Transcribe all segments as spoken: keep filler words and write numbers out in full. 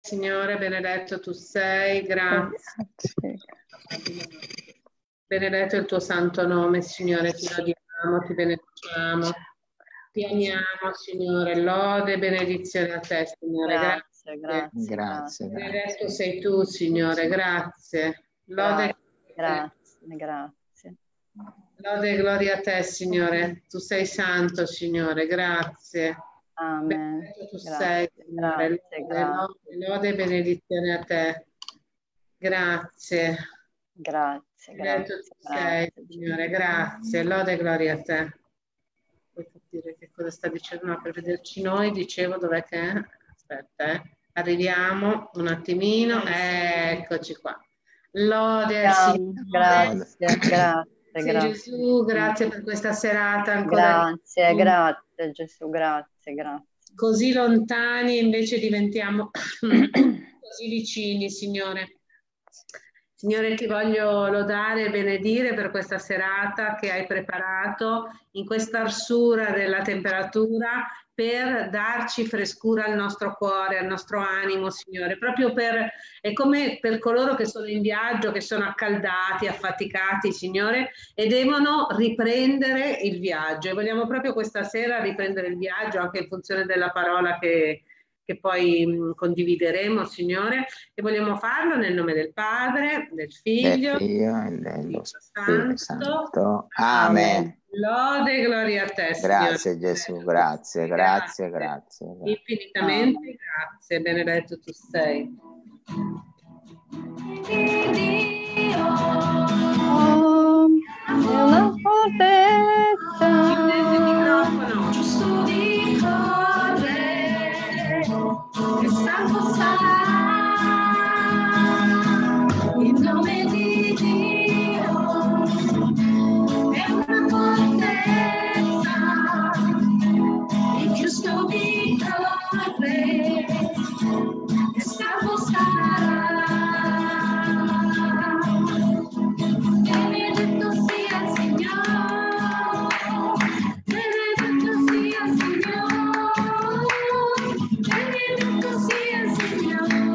Signore, benedetto tu sei, grazie. Benedetto il tuo santo nome, Signore, ti lodiamo, ti benediciamo, ti amiamo, Signore, lode e benedizione a te, Signore, grazie. Grazie, grazie. Benedetto sei tu, Signore, grazie. Lode, grazie, grazie. Lode e gloria a te, Signore, tu sei santo, Signore, grazie. Amen. Benedetto tu Grazie, sei, Signore, grazie, lode, grazie. lode, lode e benedizione a te. Grazie. Grazie, Benedetto grazie, tu sei, grazie. Signore, grazie. Lode e gloria a te. Puoi capire che cosa sta dicendo? No, per vederci noi, dicevo, dov'è che è? Aspetta, eh. Arriviamo un attimino. Eccoci qua. Lode al Signore. Grazie, grazie. Grazie grazie. Gesù, grazie per questa serata ancora. Grazie, grazie Gesù, grazie, grazie. Così lontani invece diventiamo così vicini, Signore. Signore, ti voglio lodare e benedire per questa serata che hai preparato in questa arsura della temperatura per darci frescura al nostro cuore, al nostro animo, Signore, proprio per, è come per coloro che sono in viaggio, che sono accaldati, affaticati, Signore, e devono riprendere il viaggio. E vogliamo proprio questa sera riprendere il viaggio, anche in funzione della parola che, che poi mh, condivideremo, Signore, e vogliamo farlo nel nome del Padre, del Figlio, del Figlio e dello Spirito Santo. Santo. Amen. Lode e gloria a te, Signore. Grazie Gesù, grazie, grazie, grazie. grazie. Infinitamente Amen. grazie, benedetto tu sei. Nella fortezza. Chiudete il microfono. Giusto di correre, che salvo sarà. Il nome di Dio è una fortezza, il giusto di correre, che salvo sarà. Benedetto sia il Signore, benedetto sia il Signore, benedetto sia il Signore.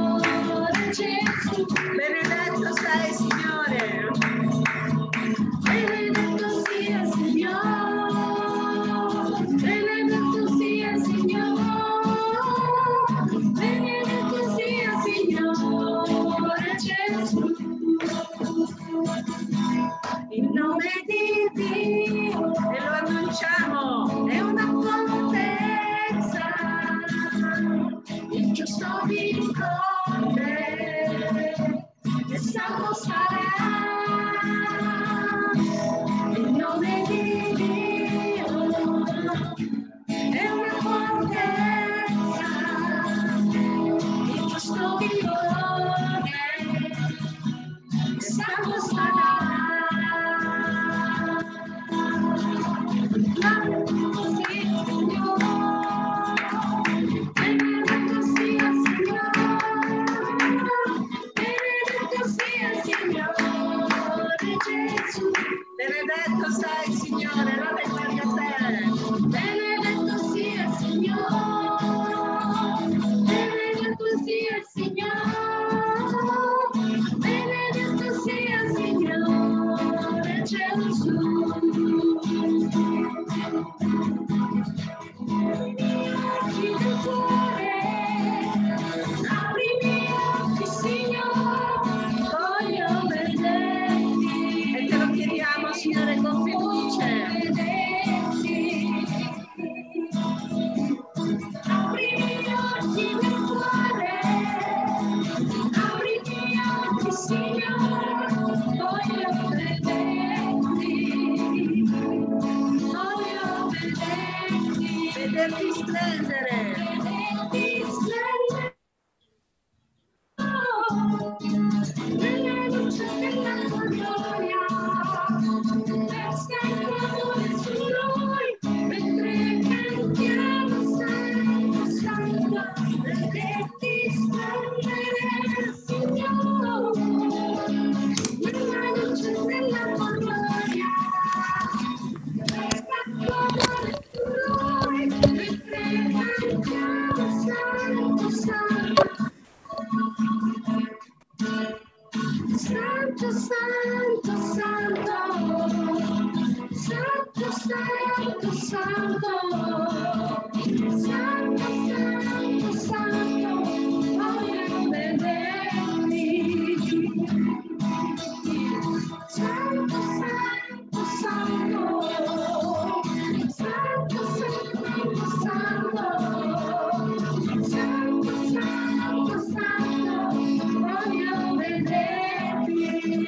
santo, santo, santo, santo, santo, santo, santo, santo, voglio vederti. Santo, santo, santo, santo, santo, santo, santo, santo, santo, voglio vederti.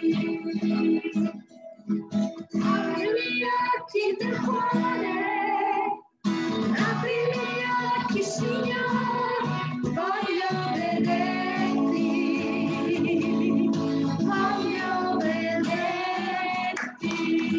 Apri gli occhi del cuore, apri gli occhi, Signore, voglio vederti, voglio vederti.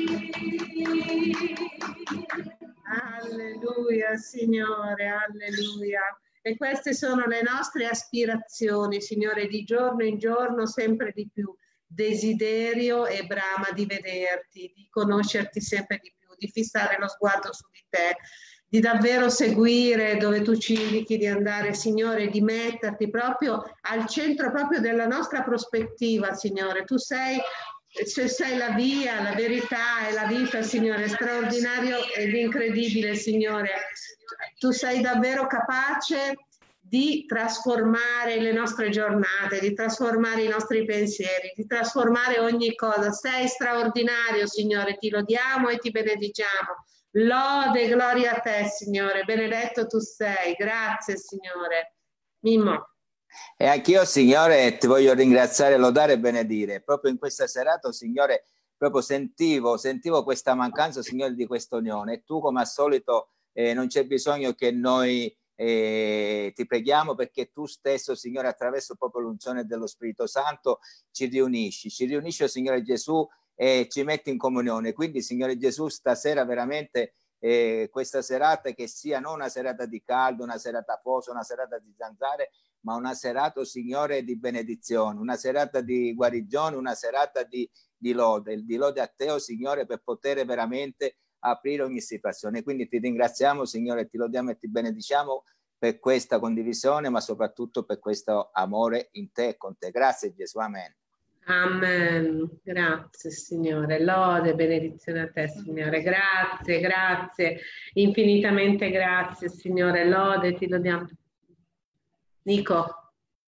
Alleluia, Signore, alleluia. E queste sono le nostre aspirazioni, Signore, di giorno in giorno, sempre di più. Desiderio e brama di vederti, di conoscerti sempre di più, di fissare lo sguardo su di te, di davvero seguire dove tu ci indichi di andare, Signore, di metterti proprio al centro proprio della nostra prospettiva, Signore. Tu sei, sei la via, la verità e la vita, Signore, straordinario ed incredibile, Signore. Tu sei davvero capace di trasformare le nostre giornate, di trasformare i nostri pensieri, di trasformare ogni cosa. Sei straordinario, Signore, ti lodiamo e ti benediciamo. Lode e gloria a te, Signore, benedetto tu sei. Grazie, Signore. Mimmo. E anch'io, Signore, ti voglio ringraziare, lodare e benedire. Proprio in questa serata, Signore, proprio sentivo, sentivo questa mancanza, Signore, di questa unione. E tu, come al solito, eh, non c'è bisogno che noi eh, ti preghiamo, perché tu stesso, Signore, attraverso proprio l'unzione dello Spirito Santo ci riunisci. Ci riunisci, Signore Gesù, e ci metti in comunione. Quindi, Signore Gesù, stasera veramente eh, questa serata che sia non una serata di caldo, una serata afosa, una serata di zanzare, ma una serata, Signore, di benedizione, una serata di guarigione, una serata di, di lode, di lode a te, oh Signore, per poter veramente aprire ogni situazione. Quindi ti ringraziamo, Signore, ti lodiamo e ti benediciamo per questa condivisione, ma soprattutto per questo amore in te e con te. Grazie Gesù, amen. Amen, grazie Signore, lode e benedizione a te Signore, grazie, grazie, infinitamente grazie Signore, lode, ti lodiamo. Nico.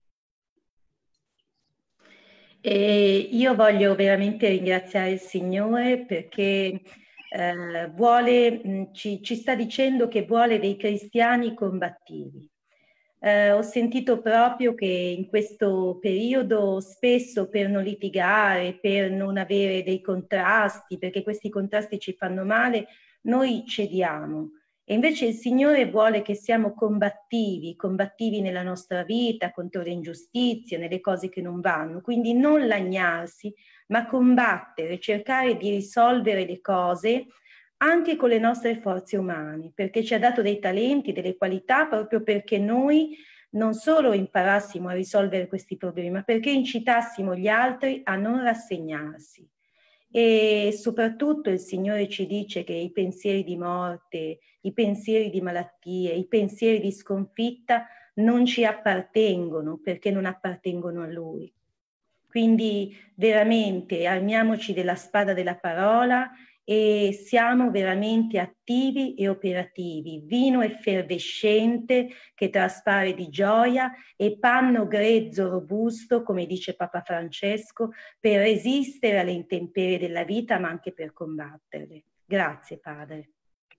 E io voglio veramente ringraziare il Signore perché eh, vuole, mh, ci, ci sta dicendo che vuole dei cristiani combattivi. Eh, ho sentito proprio che in questo periodo spesso per non litigare, per non avere dei contrasti, perché questi contrasti ci fanno male, noi cediamo. E invece il Signore vuole che siamo combattivi, combattivi nella nostra vita contro le ingiustizie, nelle cose che non vanno. Quindi non lagnarsi, ma combattere, cercare di risolvere le cose anche con le nostre forze umane, perché ci ha dato dei talenti, delle qualità, proprio perché noi non solo imparassimo a risolvere questi problemi, ma perché incitassimo gli altri a non rassegnarsi. E soprattutto il Signore ci dice che i pensieri di morte, i pensieri di malattie, i pensieri di sconfitta non ci appartengono perché non appartengono a Lui. Quindi veramente armiamoci della spada della parola e siamo veramente attivi e operativi, vino effervescente che traspare di gioia e panno grezzo robusto, come dice Papa Francesco, per resistere alle intemperie della vita, ma anche per combatterle. Grazie, Padre.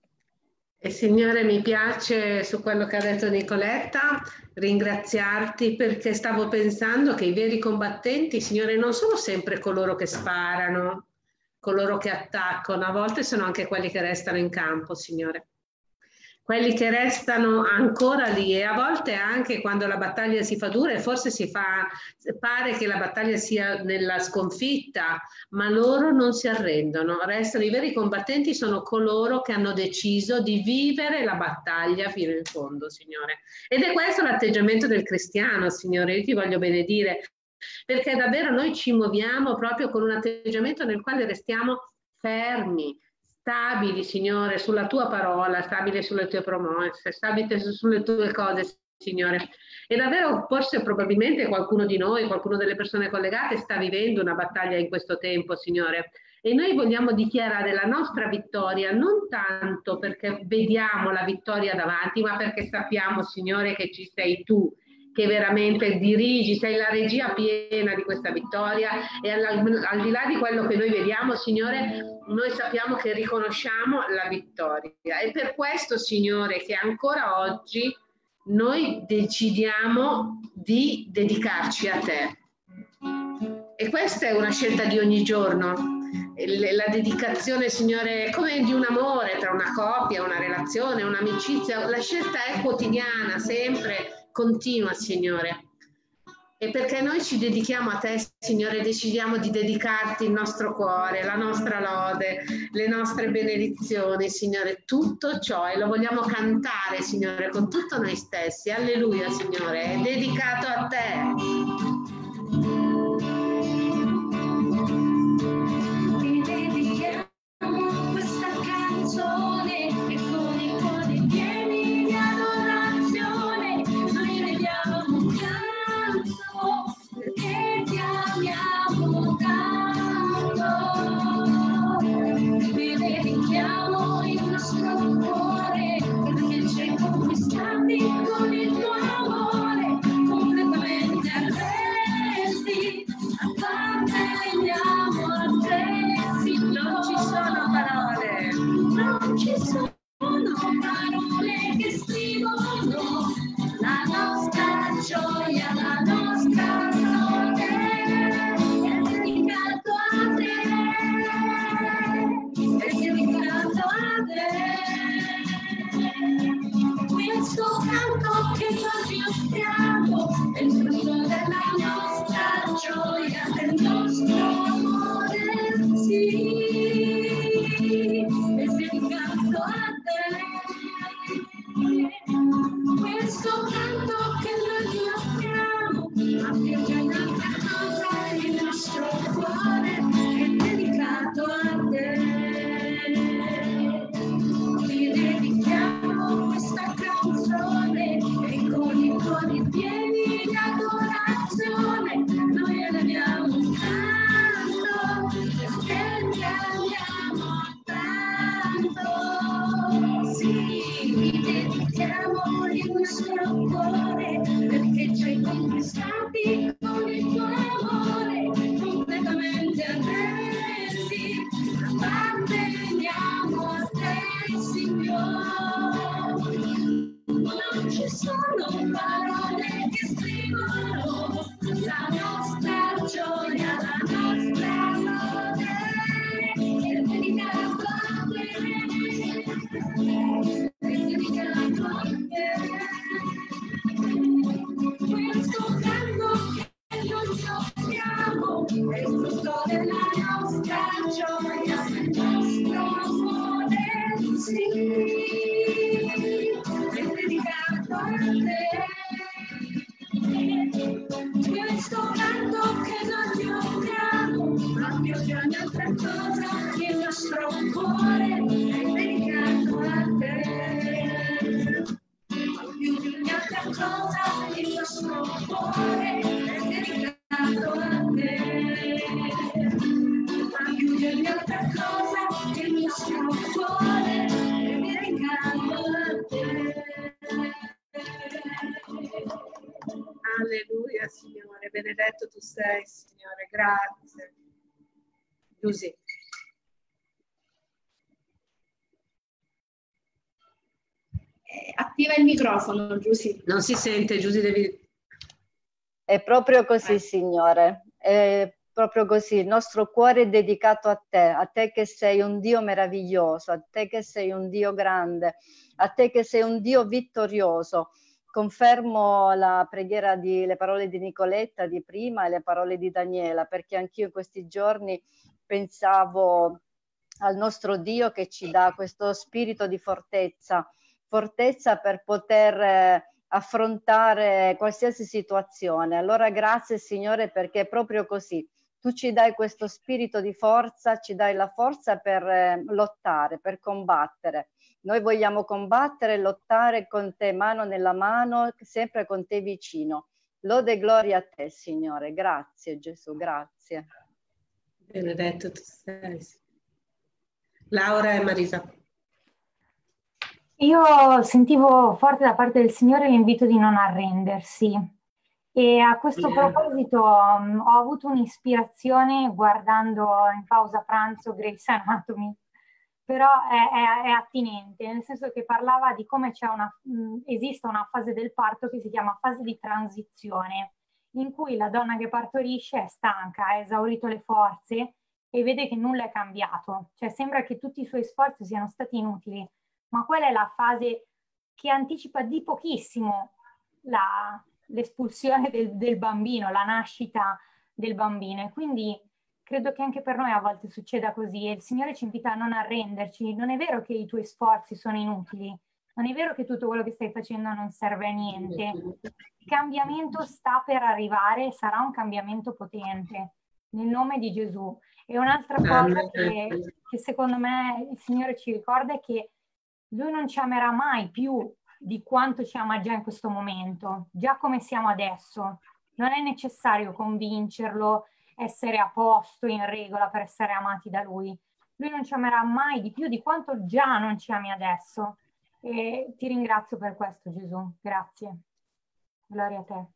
E Signore, mi piace su quello che ha detto Nicoletta, ringraziarti perché stavo pensando che i veri combattenti, Signore, non sono sempre coloro che sparano, coloro che attaccano, a volte sono anche quelli che restano in campo, Signore. Quelli che restano ancora lì e a volte anche quando la battaglia si fa dura e forse si fa, pare che la battaglia sia nella sconfitta, ma loro non si arrendono, restano. I veri combattenti sono coloro che hanno deciso di vivere la battaglia fino in fondo, Signore. Ed è questo l'atteggiamento del cristiano, Signore, io ti voglio benedire, perché davvero noi ci muoviamo proprio con un atteggiamento nel quale restiamo fermi, stabili, Signore, sulla tua parola, stabili sulle tue promesse, stabili sulle tue cose, Signore. E davvero forse probabilmente qualcuno di noi, qualcuno delle persone collegate sta vivendo una battaglia in questo tempo, Signore. E noi vogliamo dichiarare la nostra vittoria, non tanto perché vediamo la vittoria davanti, ma perché sappiamo, Signore, che ci sei tu, che veramente dirigi, sei la regia piena di questa vittoria, e al, al di là di quello che noi vediamo, Signore, noi sappiamo che riconosciamo la vittoria. E per questo, Signore, che ancora oggi noi decidiamo di dedicarci a te. E questa è una scelta di ogni giorno. La dedicazione, Signore, come di un amore tra una coppia, una relazione, un'amicizia, la scelta è quotidiana, sempre continua, Signore. E perché noi ci dedichiamo a te, Signore, decidiamo di dedicarti il nostro cuore, la nostra lode, le nostre benedizioni, Signore, tutto ciò, e lo vogliamo cantare, Signore, con tutto noi stessi. Alleluia, Signore, è dedicato a te. Ti dedichiamo questa canzone e con i cuori pieni di adorazione noi vediamo canto perché ti amiamo tanto. Ti dedichiamo il nostro cuore perché ci hai conquistati con il tuo amore completamente arresti. Apparteniamo a te, sì, non ci sono parole, non ci sono parole che scrivono la nostra gioia, la nostra lode, è dedicato a te, è dedicato a te. Questo canto che noi offriamo è il frutto della nostra gioia, del nostro amore, sì, è dedicato a te. Questo canto che noi offriamo, ma più che un'altra cosa, il nostro cuore è dedicato a te. Ti dedichiamo questa canzone e con i cuori pieni di adorazione noi eleviamo tanto perché ti amiamo tanto. Sì, ti dedichiamo il nostro cuore perché ci hai conquistati con il tuo amore completamente arresi. Apparteniamo a te, Signore. Non ci sono parole che scrivono la nostra gioia, la nostra lode, è dedicato a te, è dedicato a te. Questo canto che noi ci offriamo è il frutto della nostra gioia, del nostro amore, sì, è dedicato a te. Questo canto che noi ti offriamo, ma più di ogni altra cosa, il nostro cuore è dedicato a te. Ma più di ogni altra cosa, il nostro cuore è dedicato a te. Ma più di ogni altra cosa, il nostro cuore è dedicato a te. Alleluia, Signore, benedetto tu sei, Signore, grazie. Giusy. Attiva il microfono, Giusy. Non si sente, Giusy, devi... È proprio così, Eh. Signore, è proprio così. Il nostro cuore è dedicato a te, a te che sei un Dio meraviglioso, a te che sei un Dio grande, a te che sei un Dio vittorioso. Confermo la preghiera di le parole di Nicoletta di prima e le parole di Daniela, perché anch'io in questi giorni pensavo al nostro Dio che ci dà questo spirito di fortezza, fortezza per poter eh, affrontare qualsiasi situazione. Allora grazie, Signore, perché è proprio così. Tu ci dai questo spirito di forza, ci dai la forza per eh, lottare, per combattere. Noi vogliamo combattere e lottare con te, mano nella mano, sempre con te vicino. Lode e gloria a te, Signore. Grazie, Gesù, grazie. Benedetto tu sei. Laura e Marisa. Io sentivo forte da parte del Signore l'invito di non arrendersi e a questo Yeah. proposito um, ho avuto un'ispirazione guardando in pausa pranzo Grey's Anatomy, però è, è, è attinente, nel senso che parlava di come c'è una, mh, esiste una fase del parto che si chiama fase di transizione, in cui la donna che partorisce è stanca, ha esaurito le forze e vede che nulla è cambiato, cioè sembra che tutti i suoi sforzi siano stati inutili. Ma quella è la fase che anticipa di pochissimo la, l'espulsione del, del bambino, la nascita del bambino. E quindi credo che anche per noi a volte succeda così e il Signore ci invita a non arrenderci. Non è vero che i tuoi sforzi sono inutili, non è vero che tutto quello che stai facendo non serve a niente. Il cambiamento sta per arrivare e sarà un cambiamento potente, nel nome di Gesù. E un'altra cosa che, che secondo me il Signore ci ricorda è che Lui non ci amerà mai più di quanto ci ama già in questo momento, già come siamo adesso. Non è necessario convincerlo, essere a posto, in regola per essere amati da Lui. Lui non ci amerà mai di più di quanto già non ci ami adesso. E ti ringrazio per questo, Gesù. Grazie. Gloria a te.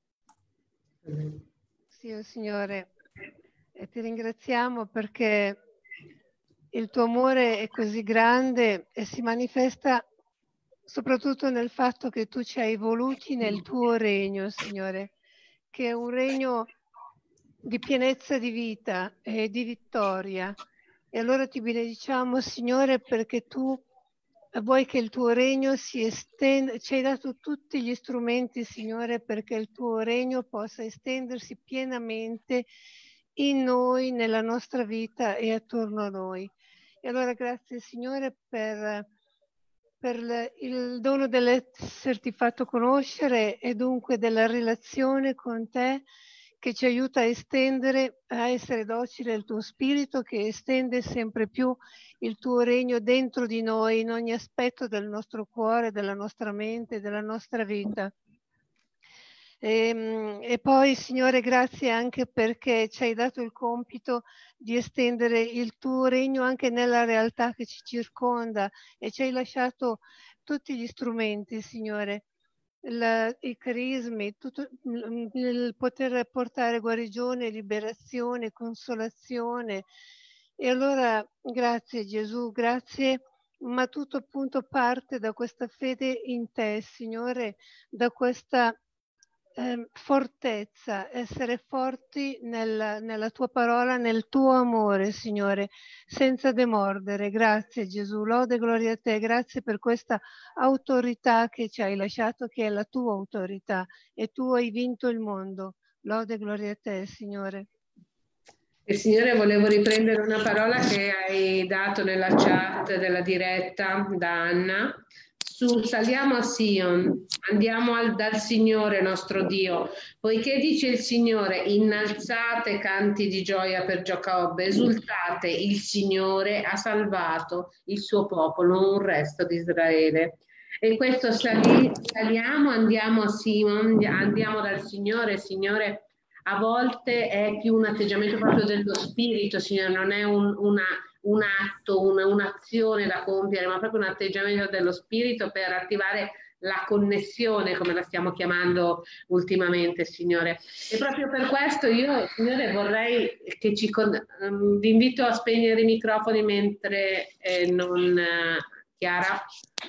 Sì, oh Signore, e ti ringraziamo perché il tuo amore è così grande e si manifesta soprattutto nel fatto che tu ci hai voluti nel tuo regno, Signore, che è un regno di pienezza di vita e di vittoria. E allora ti benediciamo, Signore, perché tu vuoi che il tuo regno si estenda, ci hai dato tutti gli strumenti, Signore, perché il tuo regno possa estendersi pienamente in noi, nella nostra vita e attorno a noi. E allora grazie, Signore, per, per le, il dono dell'esserti fatto conoscere e dunque della relazione con te, che ci aiuta a estendere, a essere docile al tuo spirito, che estende sempre più il tuo regno dentro di noi, in ogni aspetto del nostro cuore, della nostra mente, della nostra vita. E, e poi, Signore, grazie anche perché ci hai dato il compito di estendere il tuo regno anche nella realtà che ci circonda e ci hai lasciato tutti gli strumenti, Signore. La, i carismi, tutto, il poter portare guarigione, liberazione, consolazione. E allora grazie Gesù, grazie, ma tutto appunto parte da questa fede in te, Signore, da questa eh, fortezza, essere forti nella, nella tua parola, nel tuo amore, Signore, senza demordere. Grazie Gesù, lode e gloria a te, grazie per questa autorità che ci hai lasciato, che è la tua autorità, e tu hai vinto il mondo. Lode e gloria a te, Signore. E Signore, volevo riprendere una parola che hai dato nella chat della diretta da Anna. Su saliamo a Sion, andiamo al, dal Signore nostro Dio, poiché dice il Signore: innalzate canti di gioia per Giacobbe, esultate, il Signore ha salvato il suo popolo, un resto di Israele. E questo sali, saliamo, andiamo a Sion, andiamo dal Signore. Signore, a volte è più un atteggiamento proprio dello spirito, Signore, non è un, una, un atto, una, un'azione da compiere, ma proprio un atteggiamento dello spirito per attivare la connessione, come la stiamo chiamando ultimamente, Signore. E proprio per questo io, Signore, vorrei che ci... Con... Um, vi invito a spegnere i microfoni mentre eh, non... Uh, Chiara?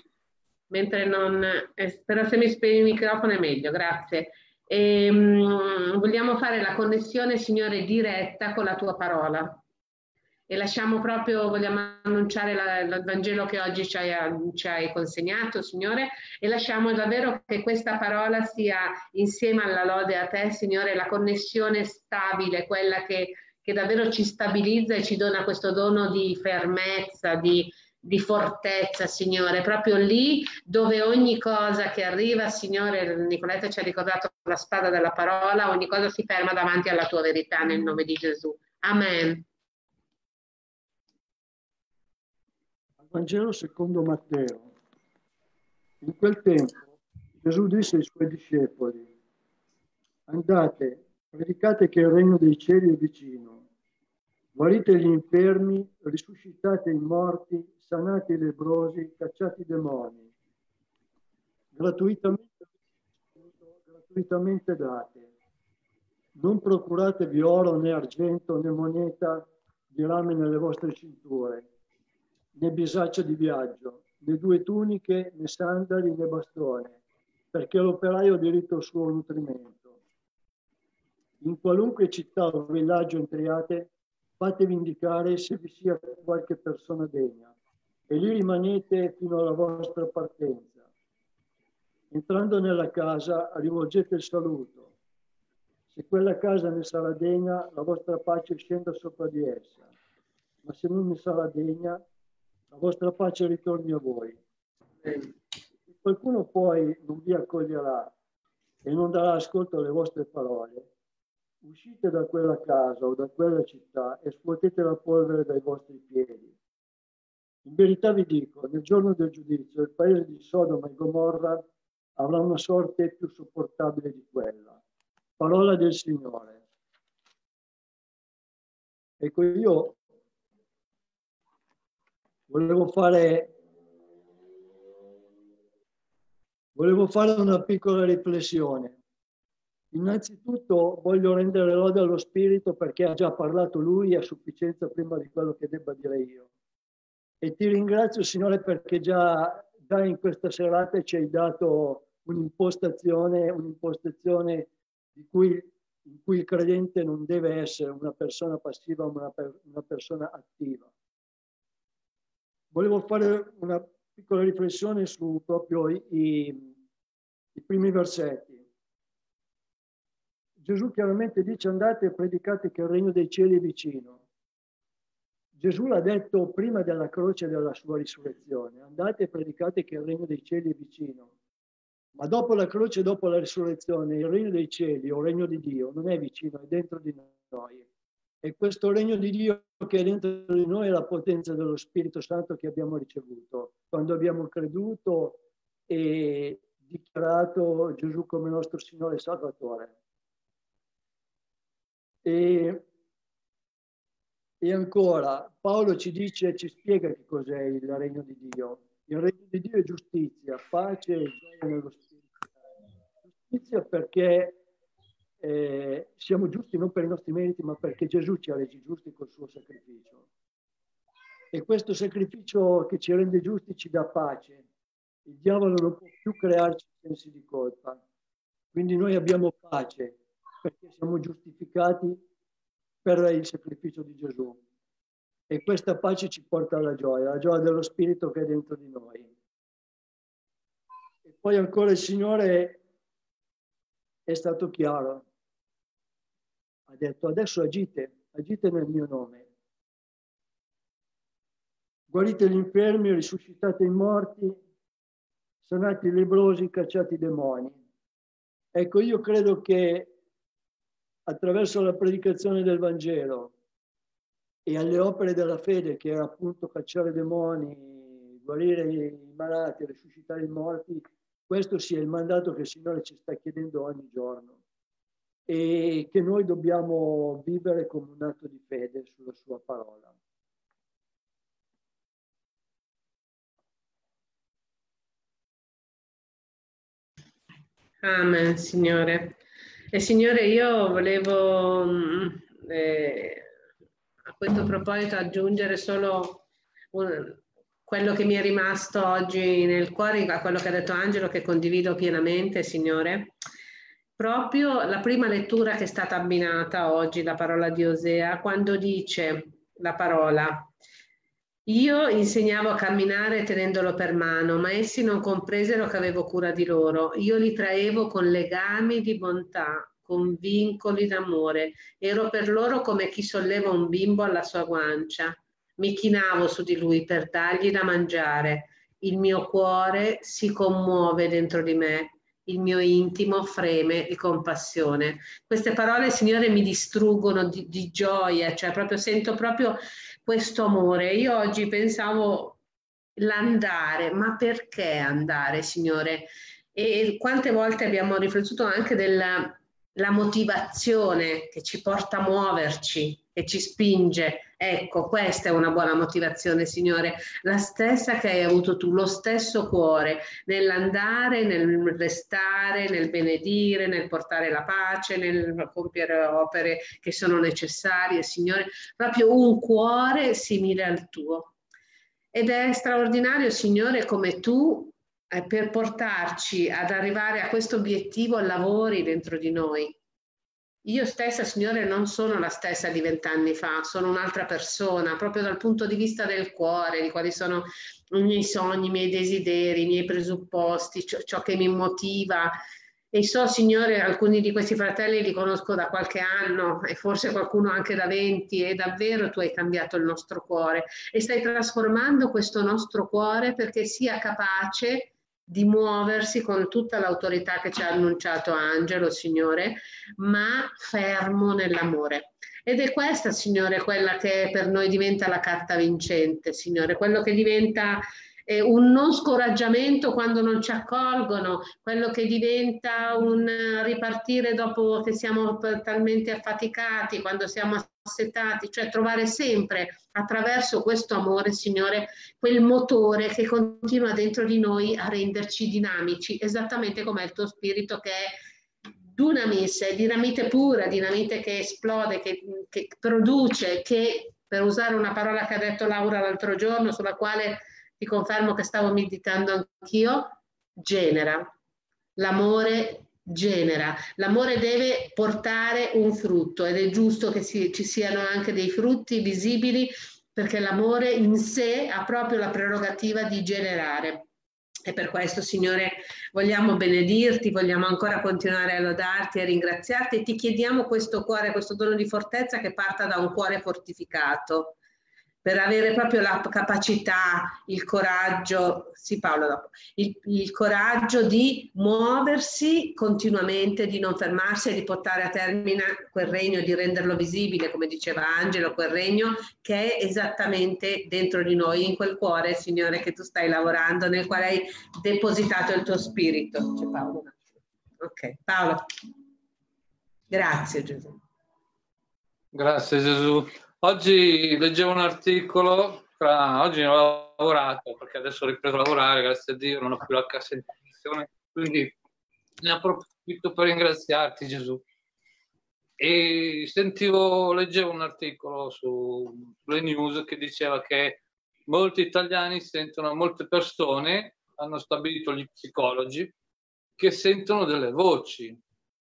Mentre non... Eh, però se mi spegni il microfono è meglio, grazie. E, um, vogliamo fare la connessione, Signore, diretta con la tua parola e lasciamo proprio, vogliamo annunciare la, il Vangelo che oggi ci hai, ci hai consegnato, Signore, e lasciamo davvero che questa parola sia insieme alla lode a te, Signore, la connessione stabile, quella che, che davvero ci stabilizza e ci dona questo dono di fermezza, di di fortezza, Signore, proprio lì dove ogni cosa che arriva, Signore, Nicoletta ci ha ricordato la spada della parola, ogni cosa si ferma davanti alla tua verità nel nome di Gesù. Amen. Vangelo secondo Matteo. In quel tempo Gesù disse ai suoi discepoli: andate, predicate che il regno dei cieli è vicino, guarite gli infermi, risuscitate i morti, sanate i lebbrosi, cacciate i demoni. Gratuitamente, gratuitamente date. Non procuratevi oro né argento né moneta di rame nelle vostre cinture, né bisaccia di viaggio, né due tuniche, né sandali, né bastone, perché l'operaio ha diritto al suo nutrimento. In qualunque città o villaggio entriate, fatevi indicare se vi sia qualche persona degna, e lì rimanete fino alla vostra partenza. Entrando nella casa, rivolgete il saluto. Se quella casa ne sarà degna, la vostra pace scenda sopra di essa, ma se non ne sarà degna, la vostra pace ritorni a voi. Se qualcuno poi non vi accoglierà e non darà ascolto alle vostre parole, uscite da quella casa o da quella città e scuotete la polvere dai vostri piedi. In verità vi dico, nel giorno del giudizio, il paese di Sodoma e Gomorra avrà una sorte più sopportabile di quella. Parola del Signore. Ecco, io volevo fare, volevo fare una piccola riflessione. Innanzitutto voglio rendere lode allo Spirito perché ha già parlato Lui a sufficienza prima di quello che debba dire io. E ti ringrazio, Signore, perché già, già in questa serata ci hai dato un'impostazione, un'impostazione di cui, in cui il credente non deve essere una persona passiva, ma una, per, una persona attiva. Volevo fare una piccola riflessione su proprio i, i, i primi versetti. Gesù chiaramente dice: andate e predicate che il regno dei cieli è vicino. Gesù l'ha detto prima della croce e della sua risurrezione: andate e predicate che il regno dei cieli è vicino. Ma dopo la croce e dopo la risurrezione, il regno dei cieli o il regno di Dio non è vicino, è dentro di noi. E questo regno di Dio che è dentro di noi è la potenza dello Spirito Santo che abbiamo ricevuto quando abbiamo creduto e dichiarato Gesù come nostro Signore e Salvatore. E, e ancora, Paolo ci dice, ci spiega che cos'è il regno di Dio. Il regno di Dio è giustizia, pace e gioia nello Spirito. Giustizia perché eh, siamo giusti non per i nostri meriti, ma perché Gesù ci ha resi giusti col suo sacrificio. E questo sacrificio che ci rende giusti ci dà pace. Il diavolo non può più crearci sensi di colpa. Quindi noi abbiamo pace perché siamo giustificati per il sacrificio di Gesù. E questa pace ci porta alla gioia, la gioia dello Spirito che è dentro di noi. E poi ancora il Signore è stato chiaro. Ha detto: adesso agite, agite nel mio nome. Guarite gli infermi, risuscitate i morti, sanate i lebbrosi, cacciate i demoni. Ecco, io credo che attraverso la predicazione del Vangelo e alle opere della fede, che era appunto cacciare demoni, guarire i malati, risuscitare i morti, questo sia il mandato che il Signore ci sta chiedendo ogni giorno e che noi dobbiamo vivere come un atto di fede sulla sua parola. Amen, Signore. E Signore, io volevo eh, a questo proposito aggiungere solo un, quello che mi è rimasto oggi nel cuore, a quello che ha detto Angelo, che condivido pienamente, Signore. Proprio la prima lettura che è stata abbinata oggi, la parola di Osea, quando dice la parola: io insegnavo a camminare tenendolo per mano, ma essi non compresero che avevo cura di loro. Io li traevo con legami di bontà, con vincoli d'amore. Ero per loro come chi solleva un bimbo alla sua guancia. Mi chinavo su di lui per dargli da mangiare. Il mio cuore si commuove dentro di me. Il mio intimo freme di compassione. Queste parole, Signore, mi distruggono di, di gioia, cioè proprio sento proprio questo amore. Io oggi pensavo l'andare. Ma perché andare, Signore? E quante volte abbiamo riflettuto anche della la motivazione che ci porta a muoverci, che ci spinge. Ecco, questa è una buona motivazione, Signore, la stessa che hai avuto tu, lo stesso cuore nell'andare, nel restare, nel benedire, nel portare la pace, nel compiere opere che sono necessarie, Signore, proprio un cuore simile al tuo. Ed è straordinario, Signore, come tu eh, per portarci ad arrivare a questo obiettivo lavori dentro di noi. Io stessa, Signore, non sono la stessa di vent'anni fa, sono un'altra persona, proprio dal punto di vista del cuore, di quali sono i miei sogni, i miei desideri, i miei presupposti, ciò, ciò che mi motiva. E so, Signore, alcuni di questi fratelli li conosco da qualche anno e forse qualcuno anche da venti, e davvero tu hai cambiato il nostro cuore e stai trasformando questo nostro cuore perché sia capace di muoversi con tutta l'autorità che ci ha annunciato Angelo, Signore, ma fermo nell'amore. Ed è questa, Signore, quella che per noi diventa la carta vincente, Signore, quello che diventa eh, un non scoraggiamento quando non ci accolgono, quello che diventa un ripartire dopo che siamo talmente affaticati, quando siamo assetati, cioè trovare sempre attraverso questo amore, Signore, quel motore che continua dentro di noi a renderci dinamici, esattamente come il tuo spirito che è dunamis, è dinamite pura, dinamite che esplode, che, che produce, che, per usare una parola che ha detto Laura l'altro giorno, sulla quale ti confermo che stavo meditando anch'io, genera. L'amore genera. L'amore deve portare un frutto ed è giusto che si, ci siano anche dei frutti visibili, perché l'amore in sé ha proprio la prerogativa di generare. E per questo, Signore, vogliamo benedirti, vogliamo ancora continuare a lodarti, a ringraziarti e ti chiediamo questo cuore, questo dono di fortezza che parta da un cuore fortificato, per avere proprio la capacità, il coraggio, sì Paolo dopo, il, il coraggio di muoversi continuamente, di non fermarsi e di portare a termine quel regno, di renderlo visibile, come diceva Angelo, quel regno che è esattamente dentro di noi, in quel cuore, Signore, che tu stai lavorando, nel quale hai depositato il tuo spirito. C'è Paolo. Ok, Paolo. Grazie Gesù. Grazie Gesù. Oggi leggevo un articolo, tra, oggi non ho lavorato perché adesso ho ripreso a lavorare, grazie a Dio, non ho più la cassa integrazione, quindi ne approfitto per ringraziarti Gesù. E sentivo, leggevo un articolo su, sulle news che diceva che molti italiani sentono, molte persone hanno stabilito gli psicologi che sentono delle voci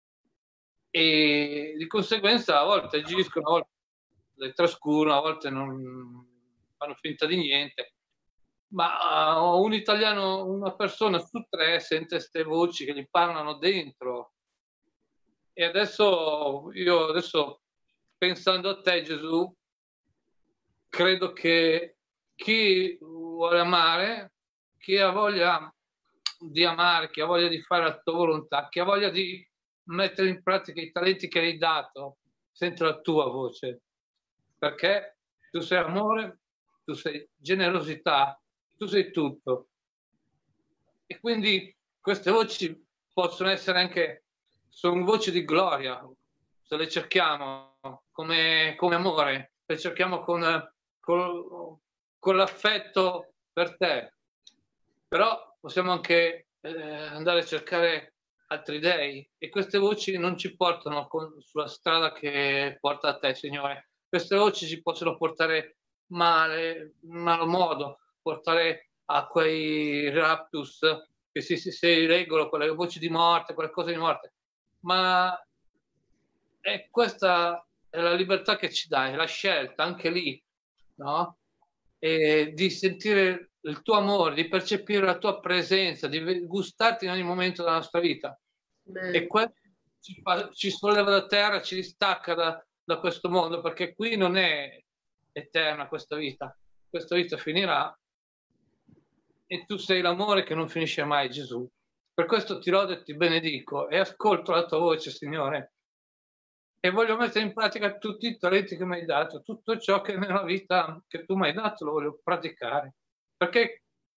e di conseguenza a volte agiscono, a volte le trascurano, a volte non fanno finta di niente, ma un italiano, una persona su tre sente queste voci che gli parlano dentro. E adesso io adesso pensando a te Gesù, credo che chi vuole amare, chi ha voglia di amare, chi ha voglia di fare la tua volontà, chi ha voglia di mettere in pratica i talenti che hai dato, sente la tua voce. Perché tu sei amore, tu sei generosità, tu sei tutto. E quindi queste voci possono essere anche, sono voci di gloria, se le cerchiamo come, come amore, se le cerchiamo con, con, con l'affetto per te. Però possiamo anche eh, andare a cercare altri dei e queste voci non ci portano con, sulla strada che porta a te, Signore. Queste voci ci possono portare male, in malo modo, portare a quei raptus che si, si, si regolano, quelle voci di morte, quelle cose di morte. Ma è questa è la libertà che ci dai, la scelta, anche lì, no? E di sentire il tuo amore, di percepire la tua presenza, di gustarti in ogni momento della nostra vita. Beh. E questo ci, fa, ci solleva da terra, ci distacca da da questo mondo, perché qui non è eterna questa vita, questa vita finirà e tu sei l'amore che non finisce mai, Gesù. Per questo ti lodo e ti benedico e ascolto la tua voce, Signore, e voglio mettere in pratica tutti i talenti che mi hai dato, tutto ciò che nella vita che tu mi hai dato lo voglio praticare, perché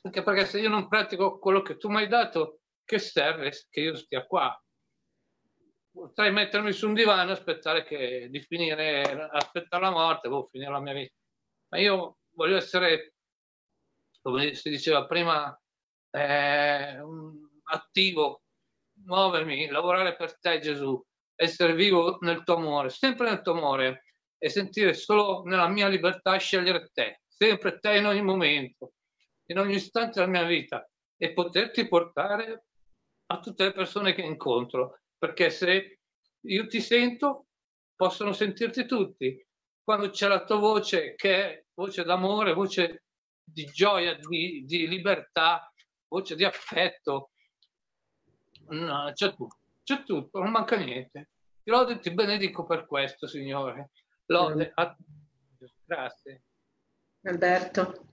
Anche perché se io non pratico quello che tu mi hai dato, che serve che io stia qua? Potrei mettermi su un divano e aspettare che, di finire, aspettare la morte, boh, finire la mia vita. Ma io voglio essere, come si diceva prima, eh, attivo, muovermi, lavorare per te, Gesù, essere vivo nel tuo amore, sempre nel tuo amore, e sentire solo nella mia libertà scegliere te, sempre te in ogni momento, in ogni istante della mia vita, e poterti portare a tutte le persone che incontro, perché se io ti sento, possono sentirti tutti. Quando c'è la tua voce, che è voce d'amore, voce di gioia, di, di libertà, voce di affetto, no, c'è tutto, c'è tutto, non manca niente. Ti lode e ti benedico per questo, Signore. Lode a... Grazie. Alberto.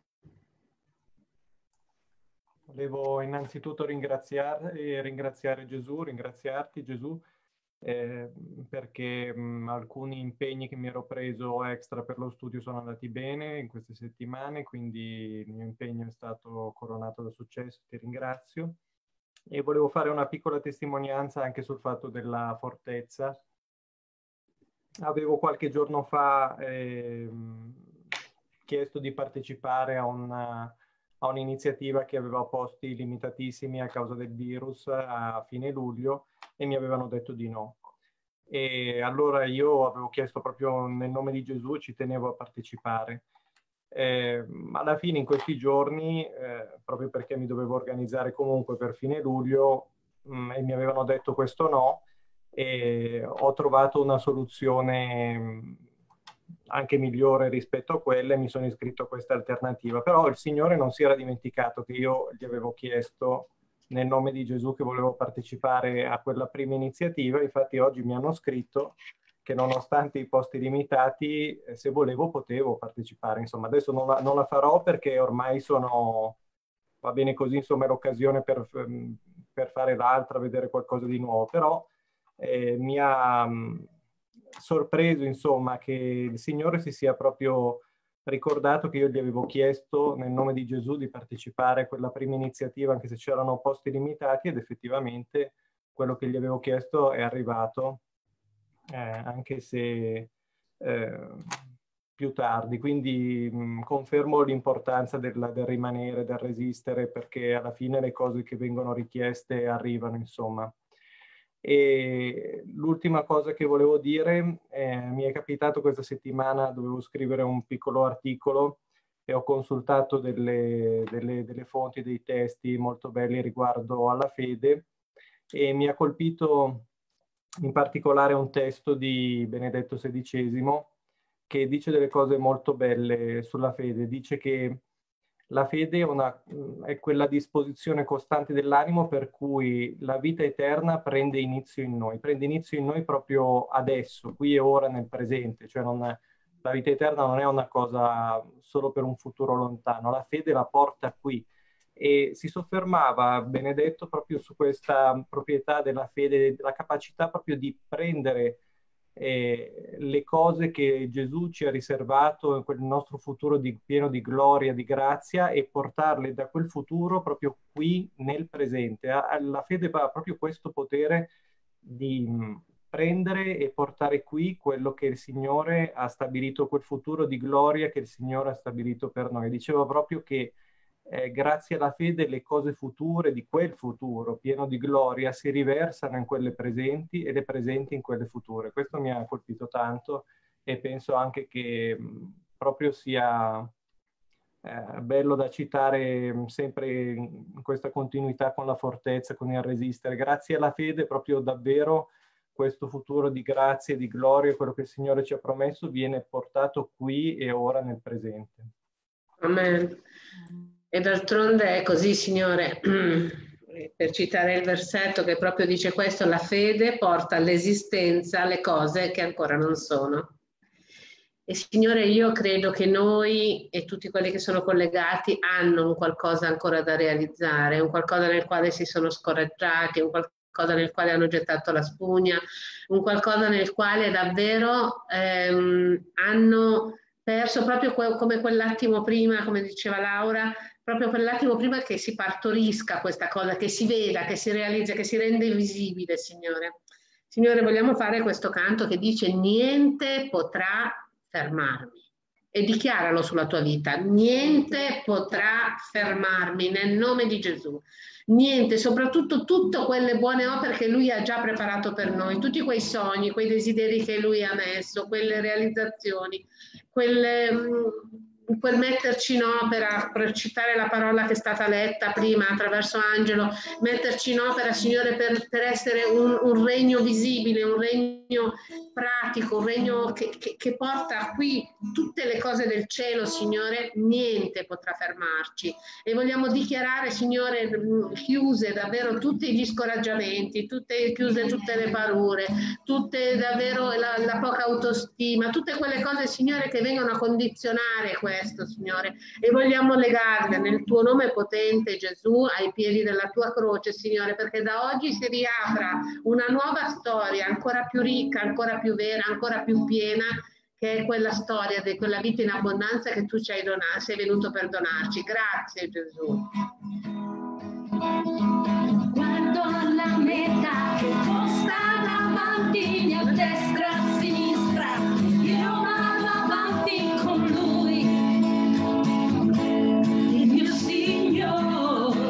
Volevo innanzitutto ringraziare, ringraziare Gesù, ringraziarti Gesù, eh, perché mh, alcuni impegni che mi ero preso extra per lo studio sono andati bene in queste settimane, quindi il mio impegno è stato coronato da successo, ti ringrazio. E volevo fare una piccola testimonianza anche sul fatto della fortezza. Avevo qualche giorno fa eh, chiesto di partecipare a una... a un'iniziativa che aveva posti limitatissimi a causa del virus a fine luglio e mi avevano detto di no. E allora io avevo chiesto proprio nel nome di Gesù, ci tenevo a partecipare. Eh, alla fine in questi giorni, eh, proprio perché mi dovevo organizzare comunque per fine luglio mh, e mi avevano detto questo no, e ho trovato una soluzione mh, anche migliore rispetto a quella e mi sono iscritto a questa alternativa. Però il Signore non si era dimenticato che io gli avevo chiesto nel nome di Gesù che volevo partecipare a quella prima iniziativa. Infatti oggi mi hanno scritto che nonostante i posti limitati, eh, se volevo potevo partecipare. Insomma, adesso non la, non la farò perché ormai sono, va bene così, insomma è l'occasione per, per fare l'altra, vedere qualcosa di nuovo. Però eh, mi ha mh, sorpreso, insomma, che il Signore si sia proprio ricordato che io gli avevo chiesto nel nome di Gesù di partecipare a quella prima iniziativa, anche se c'erano posti limitati, ed effettivamente quello che gli avevo chiesto è arrivato, eh, anche se eh, più tardi. Quindi mh, confermo l'importanza del, del rimanere, del resistere, perché alla fine le cose che vengono richieste arrivano, insomma. E l'ultima cosa che volevo dire, eh, mi è capitato questa settimana, dovevo scrivere un piccolo articolo e ho consultato delle, delle, delle fonti, dei testi molto belli riguardo alla fede, e mi ha colpito in particolare un testo di Benedetto sedicesimo che dice delle cose molto belle sulla fede. Dice che la fede è, una, è quella disposizione costante dell'animo per cui la vita eterna prende inizio in noi, prende inizio in noi proprio adesso, qui e ora, nel presente. Cioè non è, la vita eterna non è una cosa solo per un futuro lontano, la fede la porta qui. E si soffermava Benedetto proprio su questa proprietà della fede, della capacità proprio di prendere eh, le cose che Gesù ci ha riservato in quel nostro futuro di, pieno di gloria, di grazia, e portarle da quel futuro proprio qui nel presente. La fede ha proprio questo potere di mh, prendere e portare qui quello che il Signore ha stabilito, quel futuro di gloria che il Signore ha stabilito per noi. Diceva proprio che Eh, grazie alla fede le cose future di quel futuro pieno di gloria si riversano in quelle presenti e le presenti in quelle future. Questo mi ha colpito tanto e penso anche che mh, proprio sia eh, bello da citare mh, sempre in questa continuità con la fortezza, con il resistere. Grazie alla fede proprio davvero questo futuro di grazia e di gloria, quello che il Signore ci ha promesso, viene portato qui e ora nel presente. Amen. E d'altronde è così, Signore, per citare il versetto che proprio dice questo, la fede porta all'esistenza le cose che ancora non sono. E Signore, io credo che noi e tutti quelli che sono collegati hanno un qualcosa ancora da realizzare, un qualcosa nel quale si sono scoraggiati, un qualcosa nel quale hanno gettato la spugna, un qualcosa nel quale davvero ehm, hanno perso proprio come quell'attimo prima, come diceva Laura, proprio quell'attimo prima che si partorisca questa cosa, che si veda, che si realizza, che si rende visibile, Signore. Signore, vogliamo fare questo canto che dice niente potrà fermarmi. E dichiaralo sulla tua vita, niente potrà fermarmi nel nome di Gesù. Niente, soprattutto tutte quelle buone opere che Lui ha già preparato per noi, tutti quei sogni, quei desideri che Lui ha messo, quelle realizzazioni, quelle, quel metterci in opera, per citare la parola che è stata letta prima attraverso Angelo, metterci in opera, Signore, per, per essere un, un regno visibile, un regno pratico, un regno che, che, che porta qui tutte le cose del cielo, Signore, niente potrà fermarci. E vogliamo dichiarare, Signore, chiuse davvero tutti gli scoraggiamenti, tutte, chiuse tutte le paure, tutte davvero la, la poca autostima, tutte quelle cose, Signore, che vengono a condizionare questo, Signore, e vogliamo legarle nel tuo nome potente, Gesù, ai piedi della tua croce, Signore, perché da oggi si riapra una nuova storia ancora più ricca, ancora più vera, ancora più piena, che è quella storia di quella vita in abbondanza che tu ci hai donato, sei venuto per donarci. Grazie, Gesù. Guardo alla meta che posta davanti, a destra, a sinistra, io vado avanti con Lui, il mio Signore.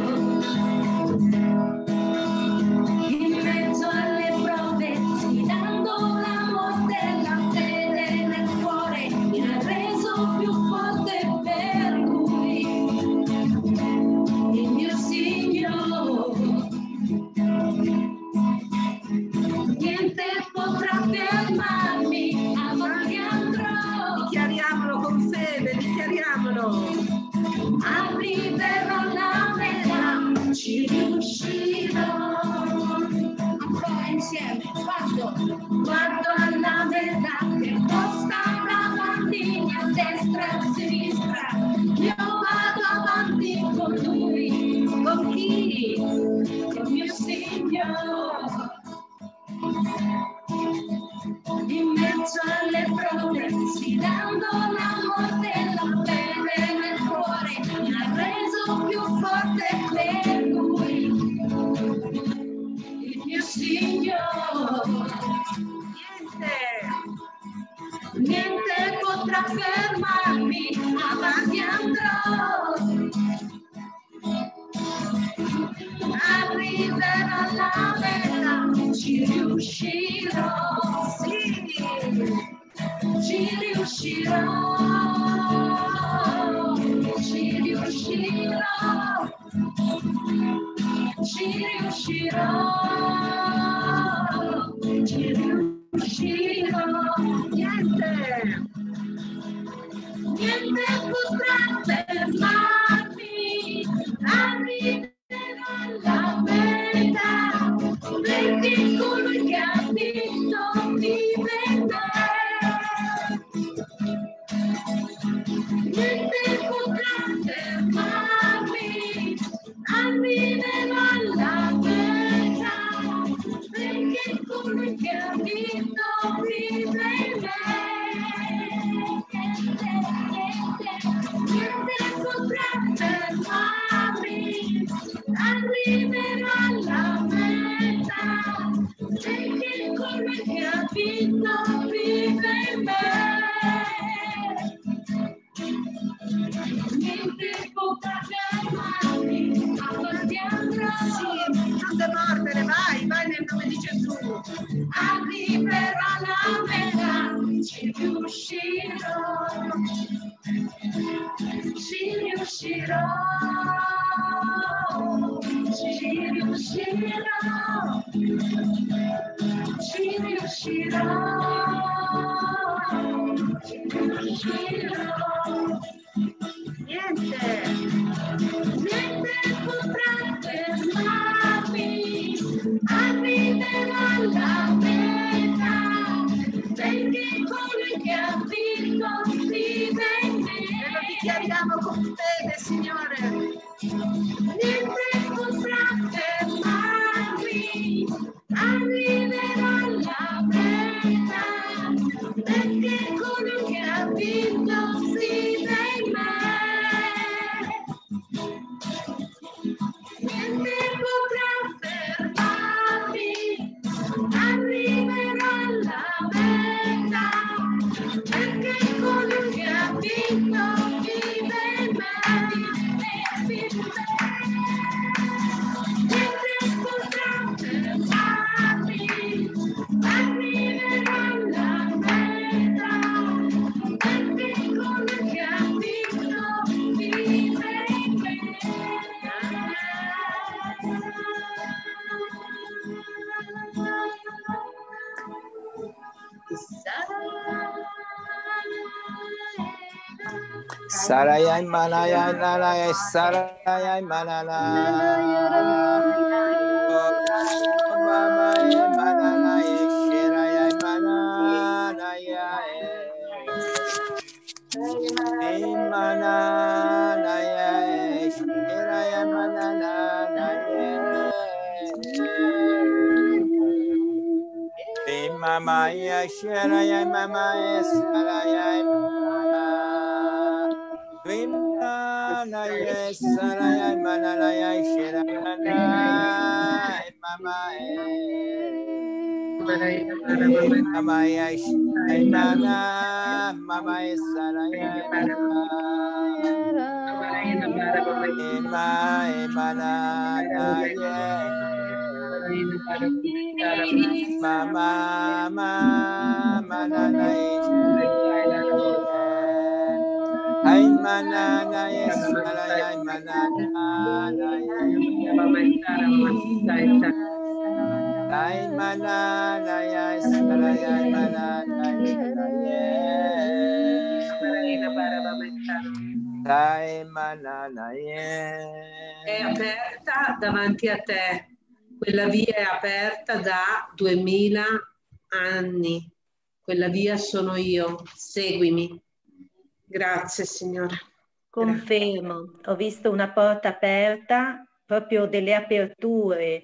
In mezzo alle prove, sfidando la morte, la fede nel cuore mi ha reso più forte per Lui, il mio Signore. Niente potrà fermarmi, avanti andrò. Dichiariamolo con fede, dichiariamolo. Arriverò la meta, ci riuscirò. Ancora insieme, guardo, guardo alla meta che posta davanti, a destra e a sinistra. Io vado avanti con Lui, con chi? Con mio Signore. In mezzo alle prove, sfidando la morte e la fede nel cuore, mi ha reso più forte per Lui, il mio Signore. Niente, niente potrà fermarmi, avanti andrò. Arriverò alla meta, ci riuscirò, sì, ci riuscirò, ci riuscirò, ci riuscirò, ci riuscirò. Niente, niente potrà fermarmi, arriverò alla meta, perché colui che ha vinto vive in me. Niente potrà fermarmi, arriverò alla meta, perché colui che ha vinto vive in me. Niente potrà fermarmi, arriverò alla meta, perché colui che ha vinto vive in me. Niente potrà fermarmi, avanti andrò. Sì, non demordere, vai, vai nel nome di Gesù. Arriverò alla meta, ci riuscirò, ci riuscirò, ci riuscirò, ci riuscirò, ci riuscirò. Niente, niente potrà fermarmi, arriverò alla meta, perché colui che ha vinto vive in me. E lo dichiariamo con fede, Signore. Niente potrà fermarmi, arriverò alla meta, perché colui che ha vinto vive in me. Sarayai manayai nanayai sarayai mananai Mamai mananai shirayai mananayai Mananayai shirayai mananayai Mamaya shirayai mamaya sarayai Vimanaya sarayai mananayai shirayai mamaya Mamaya shirayai mana mamaya sarayai mamaya mananayai Mama, mananay, ay mananay, salayay mananay, ay mananay, salayay mananay, ay mananay. È aperta davanti a te. Quella via è aperta da duemila anni. Quella via sono io. Seguimi. Grazie, Signore. Confermo. Ho visto una porta aperta, proprio delle aperture,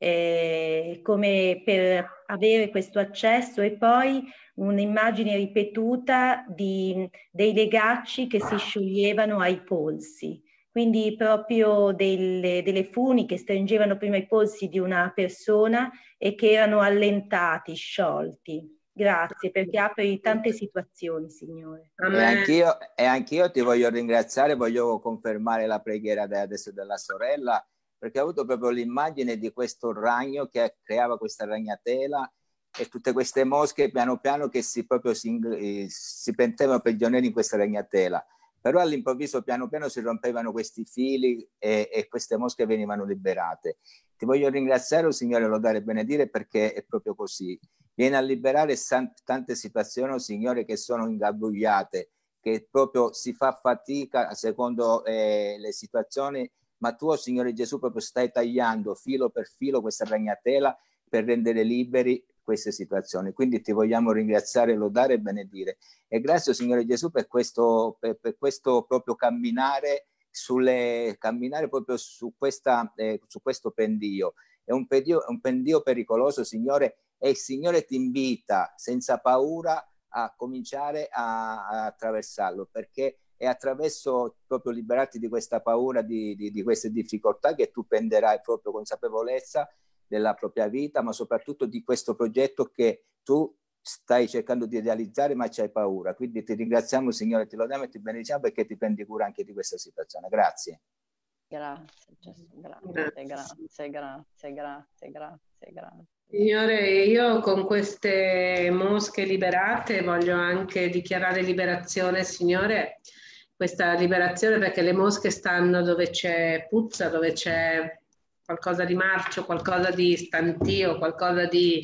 eh, come per avere questo accesso, e poi un'immagine ripetuta di, dei legacci che si scioglievano ai polsi. Quindi proprio delle, delle funi che stringevano prima i polsi di una persona e che erano allentati, sciolti. Grazie, perché apri tante situazioni, Signore. E anch'io, e anch'io ti voglio ringraziare, voglio confermare la preghiera adesso della sorella, perché ho avuto proprio l'immagine di questo ragno che creava questa ragnatela e tutte queste mosche piano piano che si, proprio si, si pentevano prigionieri in questa ragnatela. Però all'improvviso piano piano si rompevano questi fili e, e queste mosche venivano liberate. Ti voglio ringraziare, oh Signore, lodare e benedire, perché è proprio così. Viene a liberare tante situazioni, oh Signore, che sono ingarbugliate, che proprio si fa fatica secondo eh, le situazioni, ma tu, oh Signore Gesù, proprio stai tagliando filo per filo questa ragnatela per rendere liberi queste situazioni. Quindi ti vogliamo ringraziare, lodare e benedire. E grazie, Signore Gesù, per questo, per, per questo proprio camminare, sulle, camminare proprio su, questa, eh, su questo pendio. È un pendio, un pendio pericoloso, Signore, e il Signore ti invita senza paura a cominciare a, a attraversarlo, perché è attraverso proprio liberarti di questa paura, di, di, di queste difficoltà, che tu prenderai proprio consapevolezza della propria vita, ma soprattutto di questo progetto che tu stai cercando di realizzare, ma c'hai paura. Quindi ti ringraziamo, Signore, ti lodiamo e ti benediciamo, perché ti prendi cura anche di questa situazione. Grazie. Grazie, Gesù, grazie, grazie, grazie, grazie, grazie, grazie, grazie. Signore, io con queste mosche liberate voglio anche dichiarare liberazione, Signore, questa liberazione, perché le mosche stanno dove c'è puzza, dove c'è qualcosa di marcio, qualcosa di stantio, qualcosa di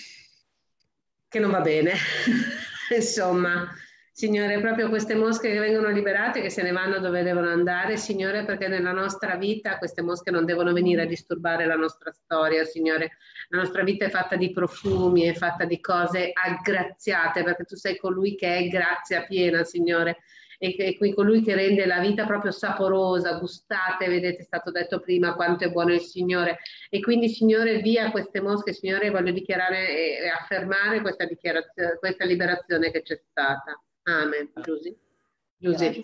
che non va bene. Insomma, Signore, proprio queste mosche che vengono liberate, che se ne vanno dove devono andare, Signore, perché nella nostra vita queste mosche non devono venire a disturbare la nostra storia, Signore. La nostra vita è fatta di profumi, è fatta di cose aggraziate, perché tu sei colui che è grazia piena, Signore. E, e colui che rende la vita proprio saporosa, gustate, vedete, è stato detto prima quanto è buono il Signore. E quindi, Signore, via queste mosche, Signore, voglio dichiarare e affermare questa, dichiarazione, questa liberazione che c'è stata. Amen. Giusy. Giusy.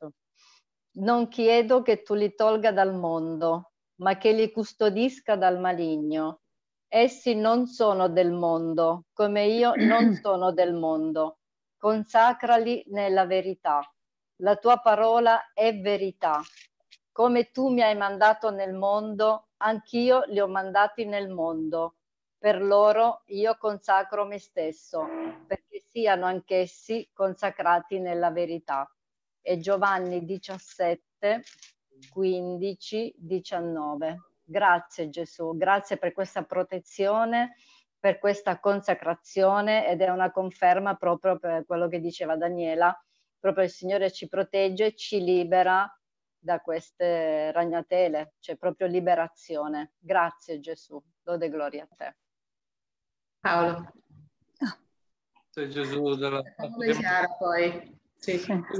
Non chiedo che tu li tolga dal mondo, ma che li custodisca dal maligno. Essi non sono del mondo, come io non sono del mondo. Consacrali nella verità. La tua parola è verità. Come tu mi hai mandato nel mondo, anch'io li ho mandati nel mondo. Per loro io consacro me stesso, perché siano anch'essi consacrati nella verità. E Giovanni diciassette, quindici, diciannove. Grazie Gesù, grazie per questa protezione, per questa consacrazione, ed è una conferma proprio per quello che diceva Daniela, proprio il Signore ci protegge e ci libera da queste ragnatele, c'è proprio liberazione. Grazie Gesù, lode e gloria a te. Paolo. Sei Gesù della Chiara, poi. Sì.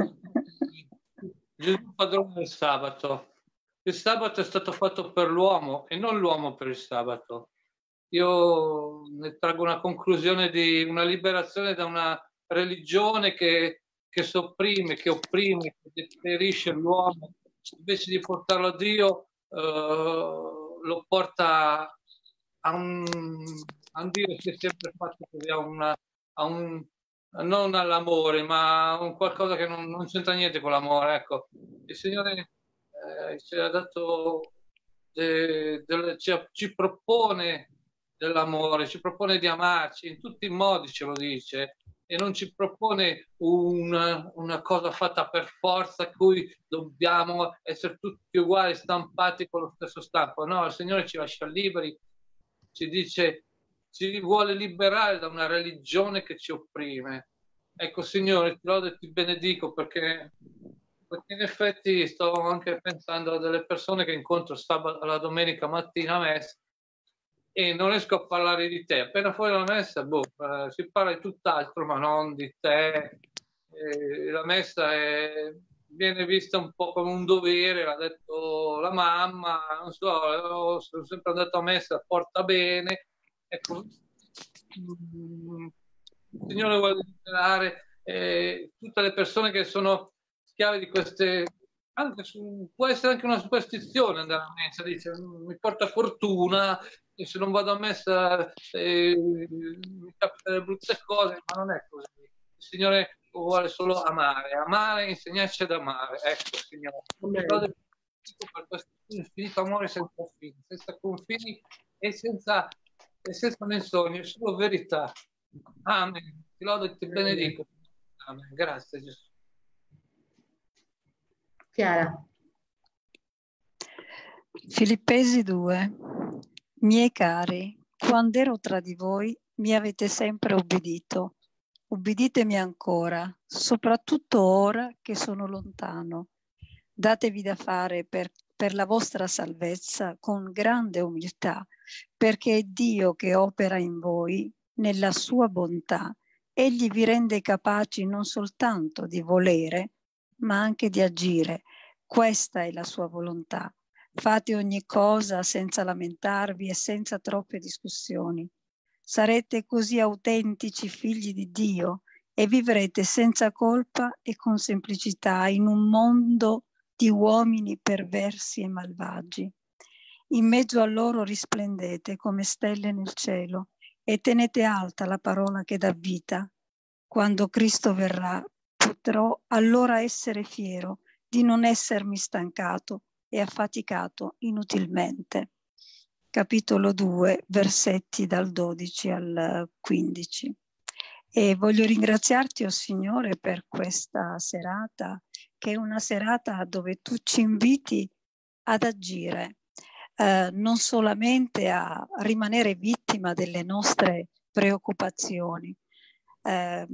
Gesù padrone del sabato. Il sabato è stato fatto per l'uomo e non l'uomo per il sabato. Io ne traggo una conclusione di una liberazione da una religione che, che sopprime, che opprime, che deperisce l'uomo. Invece di portarlo a Dio, eh, lo porta a un, a un Dio che è sempre fatto così, a, una, a un, non all'amore, ma a un qualcosa che non, non c'entra niente con l'amore. Ecco, il Signore eh, ci ha dato, de, de, ci, ci propone dell'amore, ci propone di amarci in tutti i modi, ce lo dice, e non ci propone una, una cosa fatta per forza, a cui dobbiamo essere tutti uguali, stampati con lo stesso stampo. No, il Signore ci lascia liberi, ci dice, ci vuole liberare da una religione che ci opprime. Ecco, Signore, ti lodo e ti benedico perché, perché in effetti sto anche pensando a delle persone che incontro sabato, la domenica mattina a messa, e non riesco a parlare di te. Appena fuori la messa, boh, eh, si parla di tutt'altro, ma non di te. Eh, la messa è, viene vista un po' come un dovere, l'ha detto la mamma, non so, sono sempre andato a messa, porta bene. Ecco, il Signore vuole liberare eh, tutte le persone che sono schiave di queste... Anche su, può essere anche una superstizione andare a messa, dice mi porta fortuna e se non vado a messa eh, mi capitano le brutte cose, ma non è così. Il Signore vuole solo amare, amare e insegnarci ad amare. Ecco, Signore, per questo infinito amore senza fini, senza confini e senza, e senza menzogne, è solo verità. Amen. Ti lodo e ti benedico. Amen. Grazie Gesù. Chiara. Filippesi due. Miei cari, quando ero tra di voi mi avete sempre obbedito. Ubbiditemi ancora, soprattutto ora che sono lontano. Datevi da fare per, per la vostra salvezza con grande umiltà, perché è Dio che opera in voi nella sua bontà. Egli vi rende capaci non soltanto di volere, ma anche di agire. Questa è la sua volontà. Fate ogni cosa senza lamentarvi e senza troppe discussioni. Sarete così autentici figli di Dio e vivrete senza colpa e con semplicità in un mondo di uomini perversi e malvagi. In mezzo a loro risplendete come stelle nel cielo e tenete alta la parola che dà vita. Quando Cristo verrà, potrò allora essere fiero di non essermi stancato e affaticato inutilmente. Capitolo due, versetti dal dodici al quindici. E voglio ringraziarti, o oh Signore, per questa serata, che è una serata dove tu ci inviti ad agire, eh, non solamente a rimanere vittima delle nostre preoccupazioni. Eh,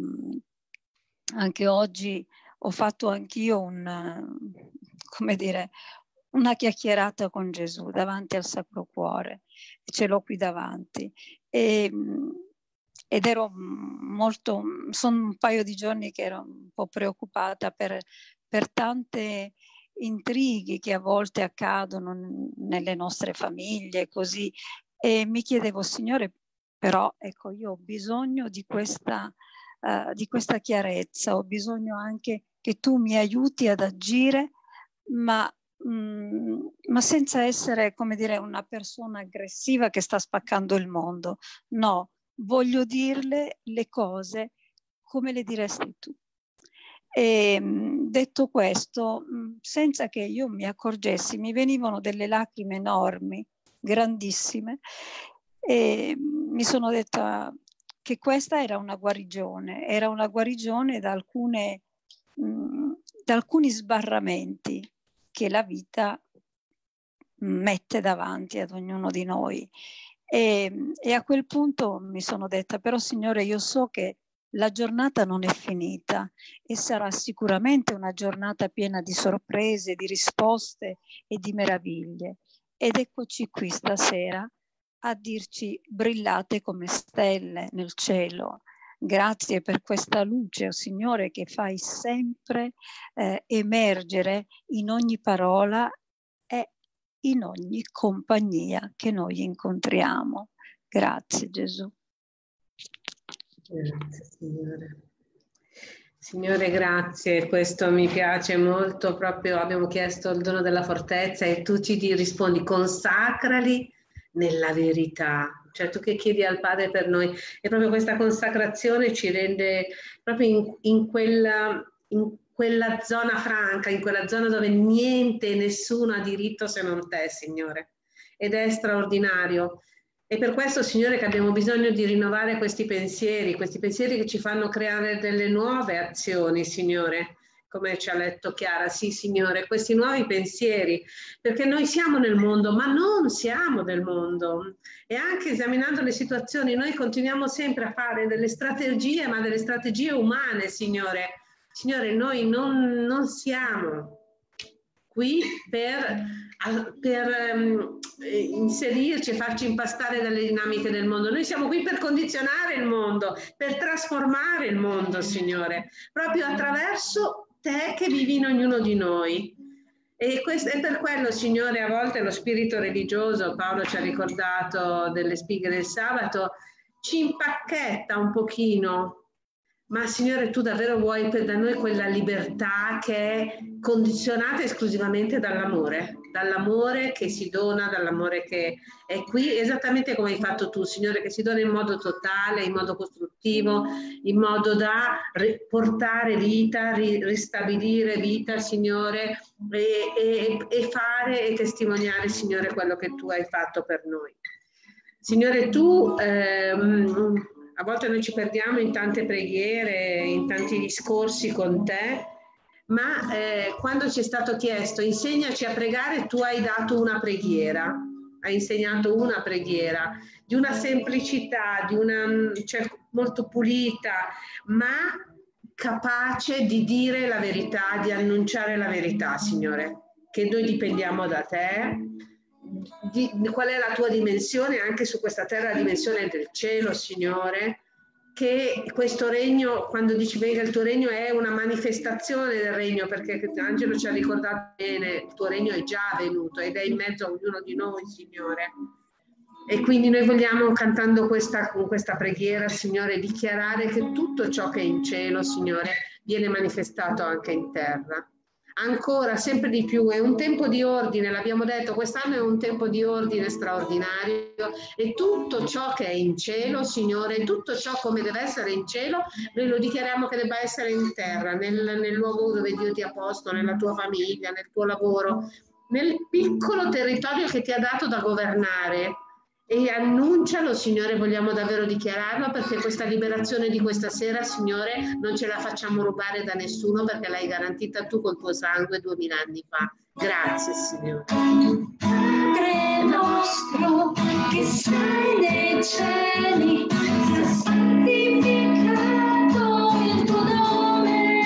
anche oggi ho fatto anch'io un, come dire, una chiacchierata con Gesù davanti al Sacro Cuore, ce l'ho qui davanti. E, ed ero molto, sono un paio di giorni che ero un po' preoccupata per, per tante intrighi che a volte accadono nelle nostre famiglie, così, e mi chiedevo, Signore, però ecco, io ho bisogno di questa, uh, di questa chiarezza, ho bisogno anche che tu mi aiuti ad agire, ma Mm, ma senza essere, come dire, una persona aggressiva che sta spaccando il mondo. No, voglio dirle le cose come le diresti tu. E detto questo, senza che io mi accorgessi, mi venivano delle lacrime enormi, grandissime, e mi sono detta che questa era una guarigione, era una guarigione da alcune, mh, da alcuni sbarramenti che la vita mette davanti ad ognuno di noi. E, e a quel punto mi sono detta, però Signore, io so che La giornata non è finita e sarà sicuramente una giornata piena di sorprese, di risposte e di meraviglie. Ed eccoci qui stasera a dirci: brillate come stelle nel cielo. Grazie per questa luce, oh Signore, che fai sempre eh, emergere in ogni parola e in ogni compagnia che noi incontriamo. Grazie Gesù. Grazie Signore. Signore, grazie, questo mi piace molto, proprio abbiamo chiesto il dono della fortezza e tu ci rispondi: consacrali nella verità. Cioè tu che chiedi al Padre per noi, e proprio questa consacrazione ci rende proprio in, in, quella, in quella zona franca, in quella zona dove niente e nessuno ha diritto se non te, Signore, ed è straordinario. E per questo, Signore, che abbiamo bisogno di rinnovare questi pensieri, questi pensieri che ci fanno creare delle nuove azioni, Signore, come ci ha letto Chiara. Sì, Signore, questi nuovi pensieri, perché noi siamo nel mondo, ma non siamo del mondo. E anche esaminando le situazioni, noi continuiamo sempre a fare delle strategie, ma delle strategie umane, Signore. Signore, noi non, non siamo qui per, per um, inserirci e farci impastare dalle dinamiche del mondo. Noi siamo qui per condizionare il mondo, per trasformare il mondo, Signore, proprio attraverso te che vivi in ognuno di noi. E, questo, e per quello, Signore, a volte lo spirito religioso, Paolo ci ha ricordato delle spighe del sabato, ci impacchetta un pochino. Ma Signore, tu davvero vuoi per da noi quella libertà che è condizionata esclusivamente dall'amore, dall'amore che si dona, dall'amore che è qui, esattamente come hai fatto tu, Signore, che si dona in modo totale, in modo costruttivo, in modo da portare vita, ri, ristabilire vita, Signore, e, e, e fare e testimoniare, Signore, quello che tu hai fatto per noi. Signore, tu... Ehm, a volte noi ci perdiamo in tante preghiere, in tanti discorsi con te, ma eh, quando ci è stato chiesto insegnaci a pregare, tu hai dato una preghiera, hai insegnato una preghiera di una semplicità, di una, cioè, molto pulita, ma capace di dire la verità, di annunciare la verità, Signore, che noi dipendiamo da te. Di, di qual è la tua dimensione anche su questa terra, la dimensione del cielo, Signore, che questo regno, quando dici venga il tuo regno, è una manifestazione del regno, perché Angelo ci ha ricordato bene, il tuo regno è già venuto ed è in mezzo a ognuno di noi, Signore. E quindi noi vogliamo, cantando questa, con questa preghiera, Signore, dichiarare che tutto ciò che è in cielo, Signore, viene manifestato anche in terra. Ancora, sempre di più, è un tempo di ordine, l'abbiamo detto, quest'anno è un tempo di ordine straordinario e tutto ciò che è in cielo, Signore, tutto ciò come deve essere in cielo, noi lo dichiariamo che debba essere in terra, nel, nel luogo dove Dio ti ha posto, nella tua famiglia, nel tuo lavoro, nel piccolo territorio che ti ha dato da governare. E annuncialo, Signore, vogliamo davvero dichiararlo, perché questa liberazione di questa sera, Signore, non ce la facciamo rubare da nessuno, perché l'hai garantita tu col tuo sangue duemila anni fa. Grazie, Signore. Padre nostro che sei nei cieli, sia santificato il tuo nome,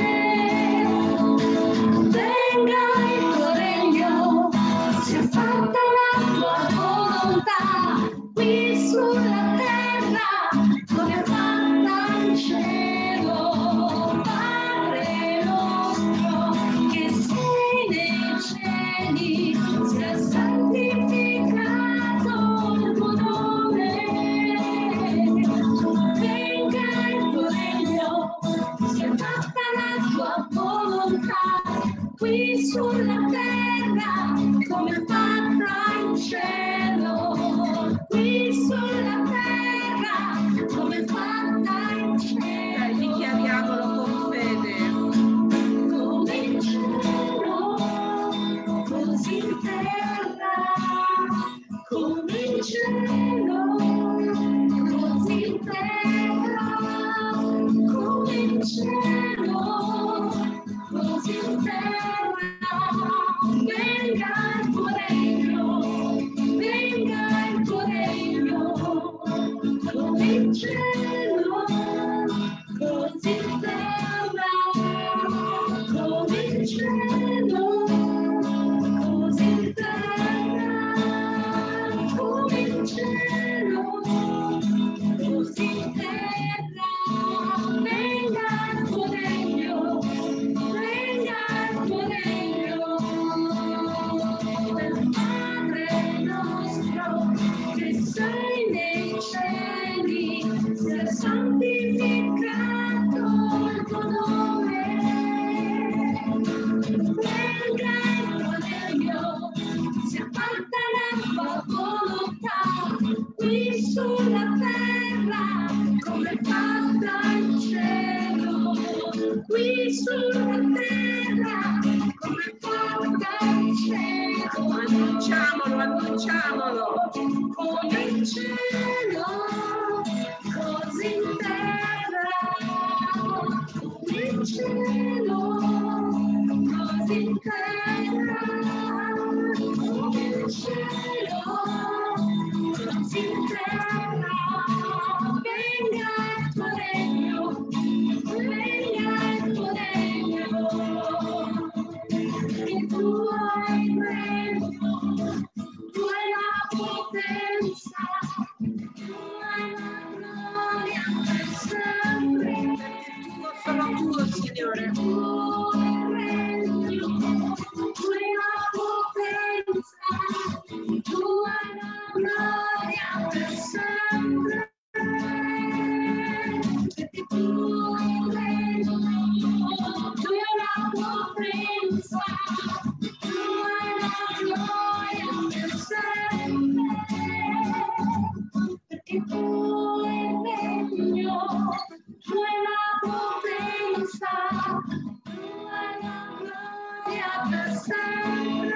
venga il tuo regno, sia fatta la tua volontà, qui sulla terra come fatta in cielo. Padre nostro che sei nei cieli, sia santificato il tuo nome, venga il tuo regno, sia fatta la tua volontà, qui sulla terra come fatta in cielo. Qui sulla terra come fatta in cielo. Dai, dichiariamolo con fede. Come in cielo, così in terra. Come in cielo, così in terra. Come in cielo, così in terra. Venga il tuo regno, venga il tuo regno, come in cielo, qui sulla terra come porta il cielo. Annunciamolo, annunciamolo. Come il cielo, così in terra. Come il cielo, così in terra. Come il cielo, così in terra. Venga il tuo regno, venga il tuo regno. Il tuo è il regno, tu hai la potenza, tu hai la gloria per sempre. Solo tuo, Signore. Il tuo è il regno, tu hai la potenza, tu hai la gloria per sempre. Perché tu hai il regno, tu hai la potenza, tu hai la gloria per sempre. Perché tu hai il regno, tu hai la potenza, tu hai la gloria per sempre.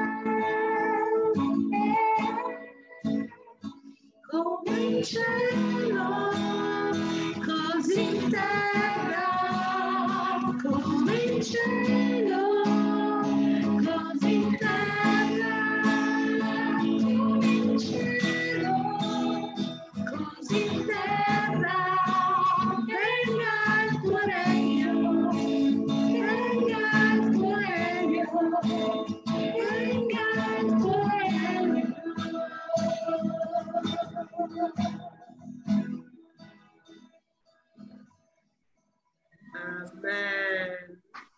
Come in cielo, così in terra. Come in cielo, così in terra. Come in cielo, così in terra. Venga il tuo regno, venga il tuo regno, venga il tuo regno. Amen.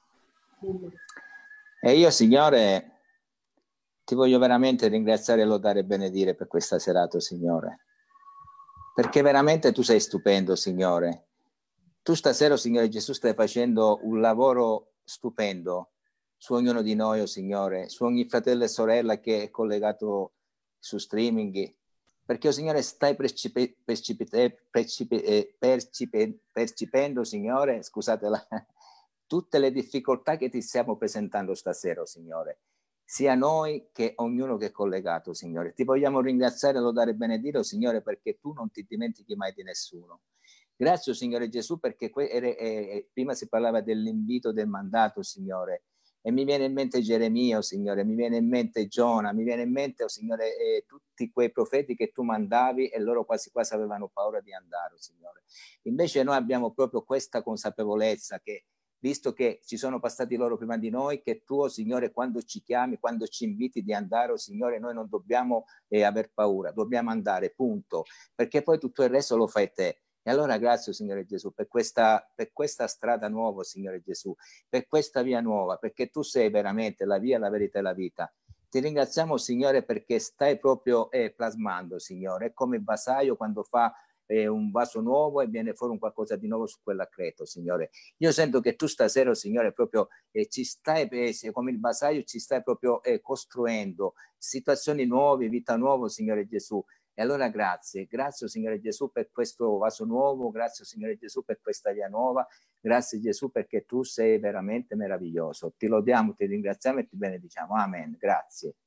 E io, Signore, ti voglio veramente ringraziare, lodare e benedire per questa serata, Signore. Perché veramente tu sei stupendo, Signore. Tu stasera, Signore Gesù, stai facendo un lavoro stupendo su ognuno di noi, oh Signore, su ogni fratello e sorella che è collegato su streaming. Perché, oh Signore, stai percipe, percipite, percipe, eh, percipe, percipendo, Signore, scusatela, tutte le difficoltà che ti stiamo presentando stasera, oh Signore, sia noi che ognuno che è collegato, Signore. Ti vogliamo ringraziare, lodare e benedire, oh Signore, perché tu non ti dimentichi mai di nessuno. Grazie, oh Signore Gesù, perché que- ere, eh, prima si parlava dell'invito del mandato, Signore, e mi viene in mente Geremia, oh Signore, mi viene in mente Giona, mi viene in mente, oh Signore, eh, tutti quei profeti che tu mandavi e loro quasi quasi avevano paura di andare, oh Signore. Invece noi abbiamo proprio questa consapevolezza che, visto che ci sono passati loro prima di noi, che tu, oh Signore, quando ci chiami, quando ci inviti di andare, oh Signore, noi non dobbiamo eh, aver paura, dobbiamo andare, punto, perché poi tutto il resto lo fai te. E allora grazie, Signore Gesù, per questa, per questa strada nuova, Signore Gesù, per questa via nuova, perché tu sei veramente la via, la verità e la vita. Ti ringraziamo, Signore, perché stai proprio eh, plasmando, Signore, è come il vasaio quando fa eh, un vaso nuovo e viene fuori un qualcosa di nuovo su quell'accreto, Signore. Io sento che tu stasera, Signore, proprio eh, ci stai, eh, come il vasaio, ci stai proprio eh, costruendo situazioni nuove, vita nuova, Signore Gesù. E allora grazie, grazie Signore Gesù per questo vaso nuovo, grazie Signore Gesù per questa via nuova, grazie Gesù perché tu sei veramente meraviglioso. Ti lodiamo, ti ringraziamo e ti benediciamo. Amen. Grazie.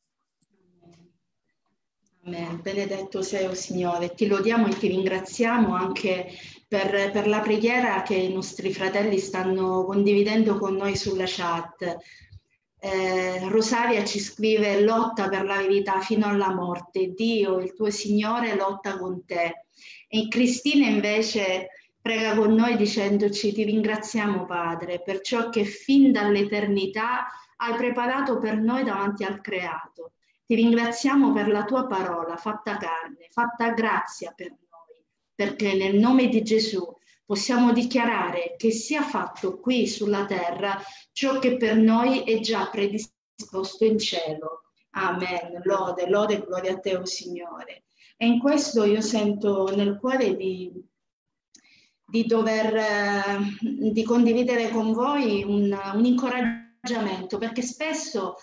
Amen. Benedetto sei, o Signore. Ti lodiamo e ti ringraziamo anche per, per la preghiera che i nostri fratelli stanno condividendo con noi sulla chat. Eh, Rosaria ci scrive: lotta per la verità fino alla morte, Dio, il tuo Signore, lotta con te. E Cristina invece prega con noi dicendoci: ti ringraziamo Padre per ciò che fin dall'eternità hai preparato per noi davanti al creato. Ti ringraziamo per la tua parola fatta carne, fatta grazia per noi, perché nel nome di Gesù possiamo dichiarare che sia fatto qui sulla terra ciò che per noi è già predisposto in cielo. Amen. Lode, lode e gloria a te, o Signore. E in questo io sento nel cuore di, di dover eh, di condividere con voi un, un incoraggiamento, perché spesso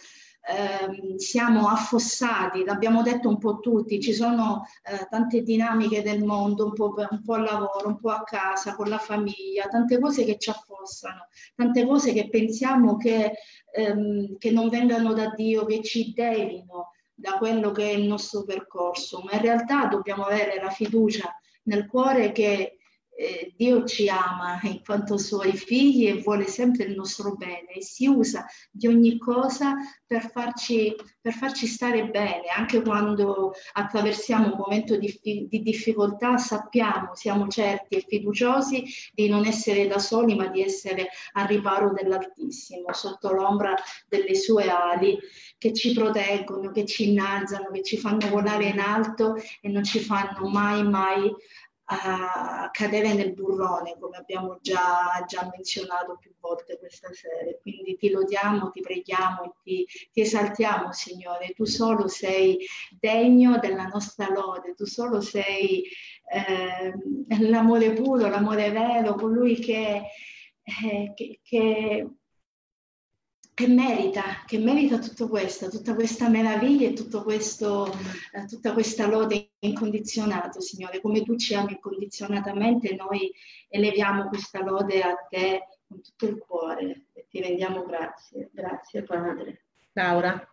ehm, siamo affossati, l'abbiamo detto un po' tutti, ci sono eh, tante dinamiche del mondo, un po', un po' al lavoro, un po' a casa, con la famiglia, tante cose che ci affossano, tante cose che pensiamo che, ehm, che non vengano da Dio, che ci devino da quello che è il nostro percorso, ma in realtà dobbiamo avere la fiducia nel cuore che Eh, Dio ci ama in quanto suoi figli e vuole sempre il nostro bene e si usa di ogni cosa per farci, per farci stare bene, anche quando attraversiamo un momento di, di difficoltà sappiamo, siamo certi e fiduciosi di non essere da soli ma di essere al riparo dell'Altissimo, sotto l'ombra delle sue ali che ci proteggono, che ci innalzano, che ci fanno volare in alto e non ci fanno mai mai a cadere nel burrone, come abbiamo già, già menzionato più volte questa sera. Quindi ti lodiamo, ti preghiamo e ti, ti esaltiamo, Signore. Tu solo sei degno della nostra lode, tu solo sei eh, l'amore puro, l'amore vero, colui che, eh, che, che che merita, che merita tutto questo, tutta questa meraviglia e tutto questo, eh, tutta questa lode incondizionata, Signore. Come tu ci ami incondizionatamente, noi eleviamo questa lode a te con tutto il cuore e ti rendiamo grazie. Grazie, Padre. Laura?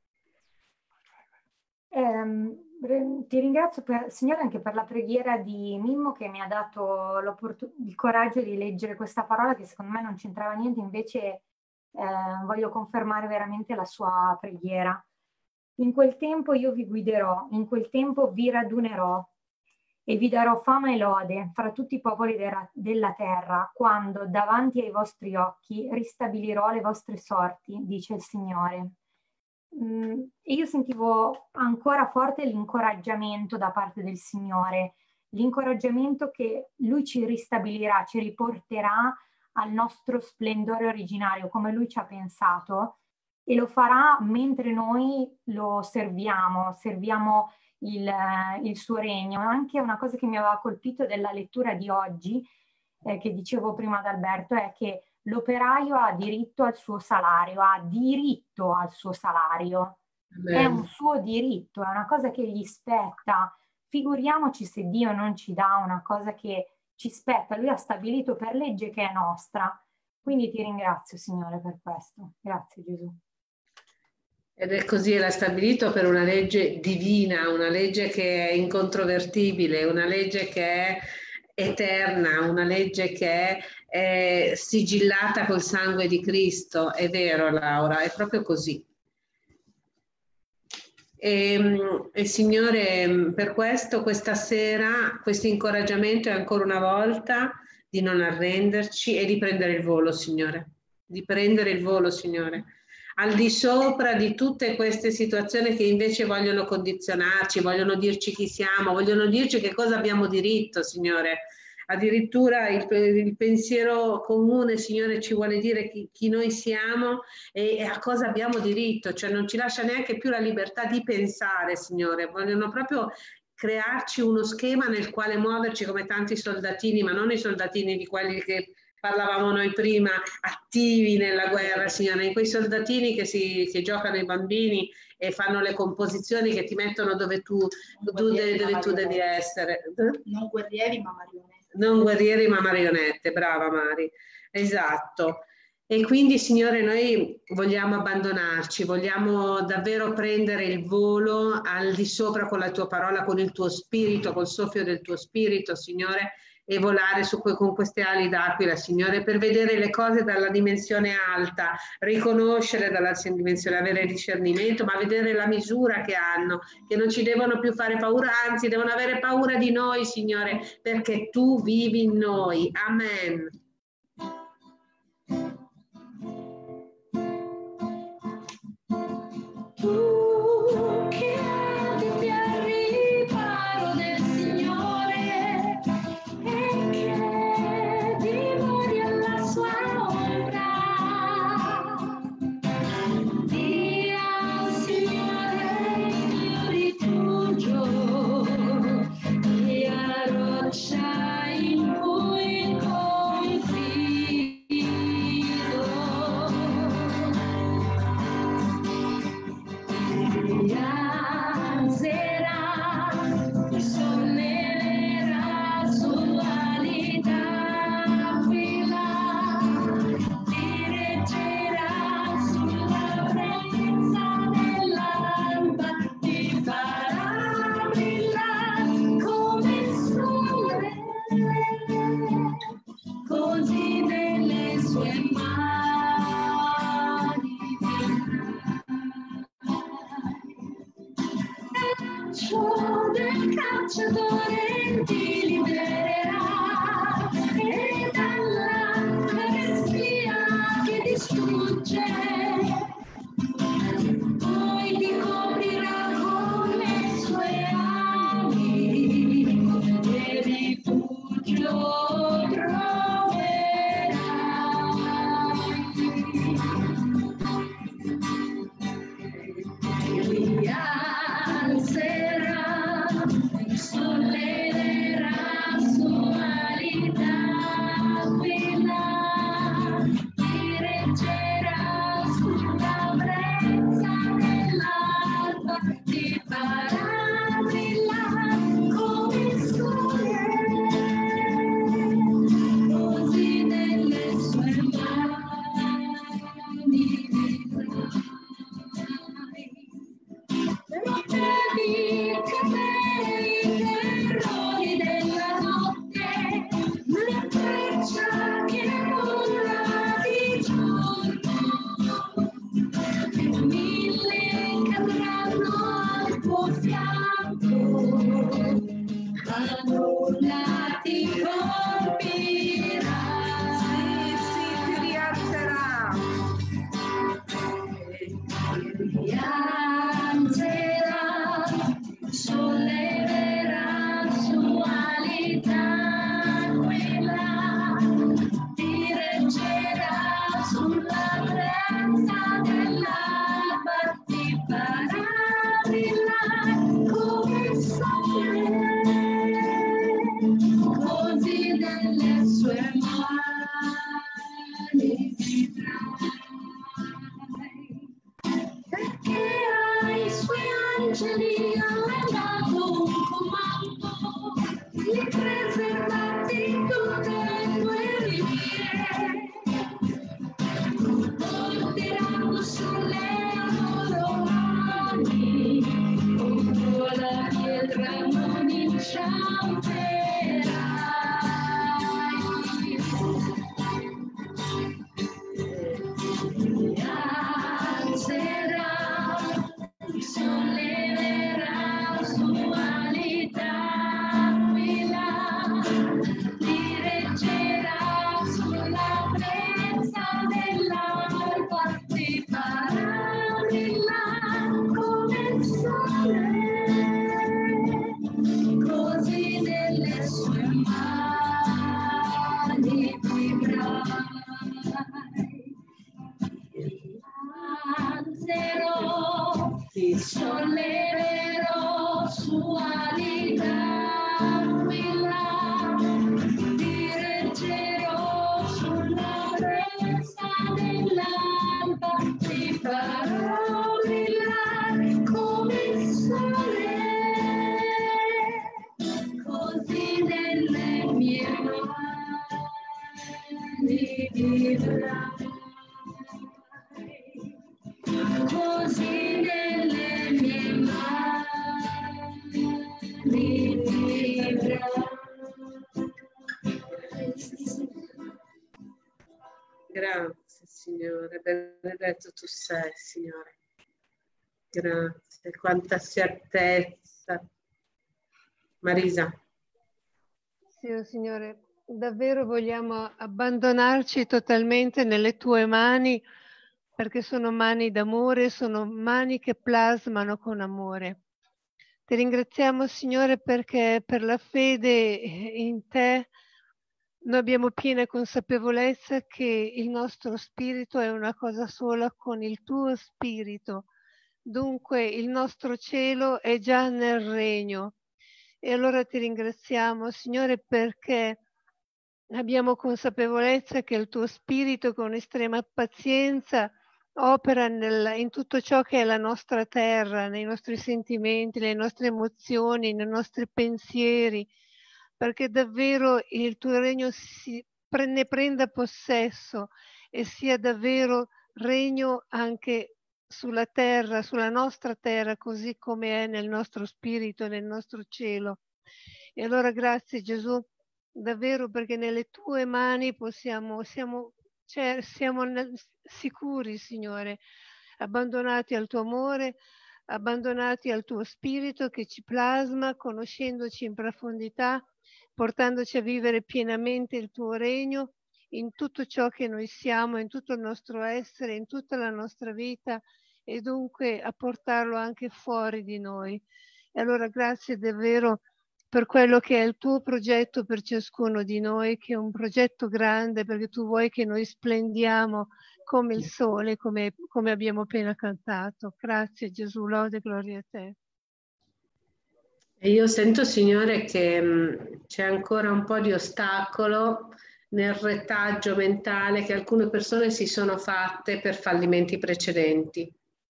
Eh, ti ringrazio, per, Signore, anche per la preghiera di Mimmo che mi ha dato il coraggio di leggere questa parola che secondo me non c'entrava niente, invece Eh, voglio confermare veramente la sua preghiera. In quel tempo io vi guiderò, in quel tempo vi radunerò e vi darò fama e lode fra tutti i popoli de- della terra, quando davanti ai vostri occhi ristabilirò le vostre sorti, dice il Signore. Mm, e io sentivo ancora forte l'incoraggiamento da parte del Signore, l'incoraggiamento che Lui ci ristabilirà, ci riporterà al nostro splendore originario, come Lui ci ha pensato, e lo farà mentre noi lo serviamo, serviamo il, il suo regno. Anche una cosa che mi aveva colpito della lettura di oggi, eh, che dicevo prima ad Alberto, è che l'operaio ha diritto al suo salario, ha diritto al suo salario. Bene. È un suo diritto, è una cosa che gli spetta. Figuriamoci se Dio non ci dà una cosa che ci spetta, Lui ha stabilito per legge che è nostra. Quindi ti ringrazio, Signore, per questo. Grazie, Gesù. Ed è così, l'ha stabilito per una legge divina, una legge che è incontrovertibile, una legge che è eterna, una legge che è, è sigillata col sangue di Cristo. È vero, Laura, è proprio così. E, e Signore, per questo questa sera questo incoraggiamento è ancora una volta di non arrenderci e di prendere il volo, Signore, di prendere il volo, Signore, al di sopra di tutte queste situazioni che invece vogliono condizionarci, vogliono dirci chi siamo, vogliono dirci che cosa abbiamo diritto, Signore. Addirittura il, il pensiero comune, Signore, ci vuole dire chi, chi noi siamo e, e a cosa abbiamo diritto, cioè non ci lascia neanche più la libertà di pensare, Signore. Vogliono proprio crearci uno schema nel quale muoverci come tanti soldatini, ma non i soldatini di quelli che parlavamo noi prima, attivi nella guerra, Signore, in quei soldatini che, si, che giocano i bambini e fanno le composizioni che ti mettono dove tu, tu, de, dove tu devi essere. Non guerrieri ma marionette. Non guerrieri ma marionette, brava Mari, esatto. E quindi, Signore, noi vogliamo abbandonarci, vogliamo davvero prendere il volo al di sopra con la tua parola, con il tuo spirito, col soffio del tuo spirito, Signore, e volare su, con queste ali d'aquila, Signore, per vedere le cose dalla dimensione alta, riconoscere dalla dimensione, avere discernimento, ma vedere la misura che hanno, che non ci devono più fare paura, anzi devono avere paura di noi, Signore, perché tu vivi in noi. Amen. Tu che abiti al riparo del Signore e che dimori alla sua ombra, di al Signore il mio rifugio, e a roccia in cui alzerò, ti solleverò su ali d'aquila, ti reggerò sulla brezza dell'alba, ti farò brillare come il sole, così nelle mie mani vivrai. Così nelle mie mani vivrai. Grazie Signore, benedetto tu sei Signore. Grazie, quanta certezza. Marisa. Sì, oh Signore, davvero vogliamo abbandonarci totalmente nelle tue mani, perché sono mani d'amore, sono mani che plasmano con amore. Ti ringraziamo, Signore, perché per la fede in te noi abbiamo piena consapevolezza che il nostro spirito è una cosa sola con il tuo spirito. Dunque il nostro cielo è già nel regno. E allora ti ringraziamo, Signore, perché abbiamo consapevolezza che il tuo spirito con estrema pazienza opera nel, in tutto ciò che è la nostra terra, nei nostri sentimenti, le nostre emozioni, nei nostri pensieri, perché davvero il tuo regno si, ne prenda possesso e sia davvero regno anche sulla terra, sulla nostra terra, così come è nel nostro spirito, nel nostro cielo. E allora grazie Gesù, davvero, perché nelle tue mani possiamo, siamo, cioè, siamo nel, sicuri, Signore, abbandonati al tuo amore, abbandonati al tuo spirito che ci plasma, conoscendoci in profondità, portandoci a vivere pienamente il tuo regno in tutto ciò che noi siamo, in tutto il nostro essere, in tutta la nostra vita, e dunque a portarlo anche fuori di noi. E allora grazie davvero per quello che è il tuo progetto per ciascuno di noi, che è un progetto grande, perché tu vuoi che noi splendiamo come il sole, come, come abbiamo appena cantato. Grazie Gesù, lode e gloria a te. E io sento, Signore, che mh, c'è ancora un po' di ostacolo nel retaggio mentale che alcune persone si sono fatte per fallimenti precedenti,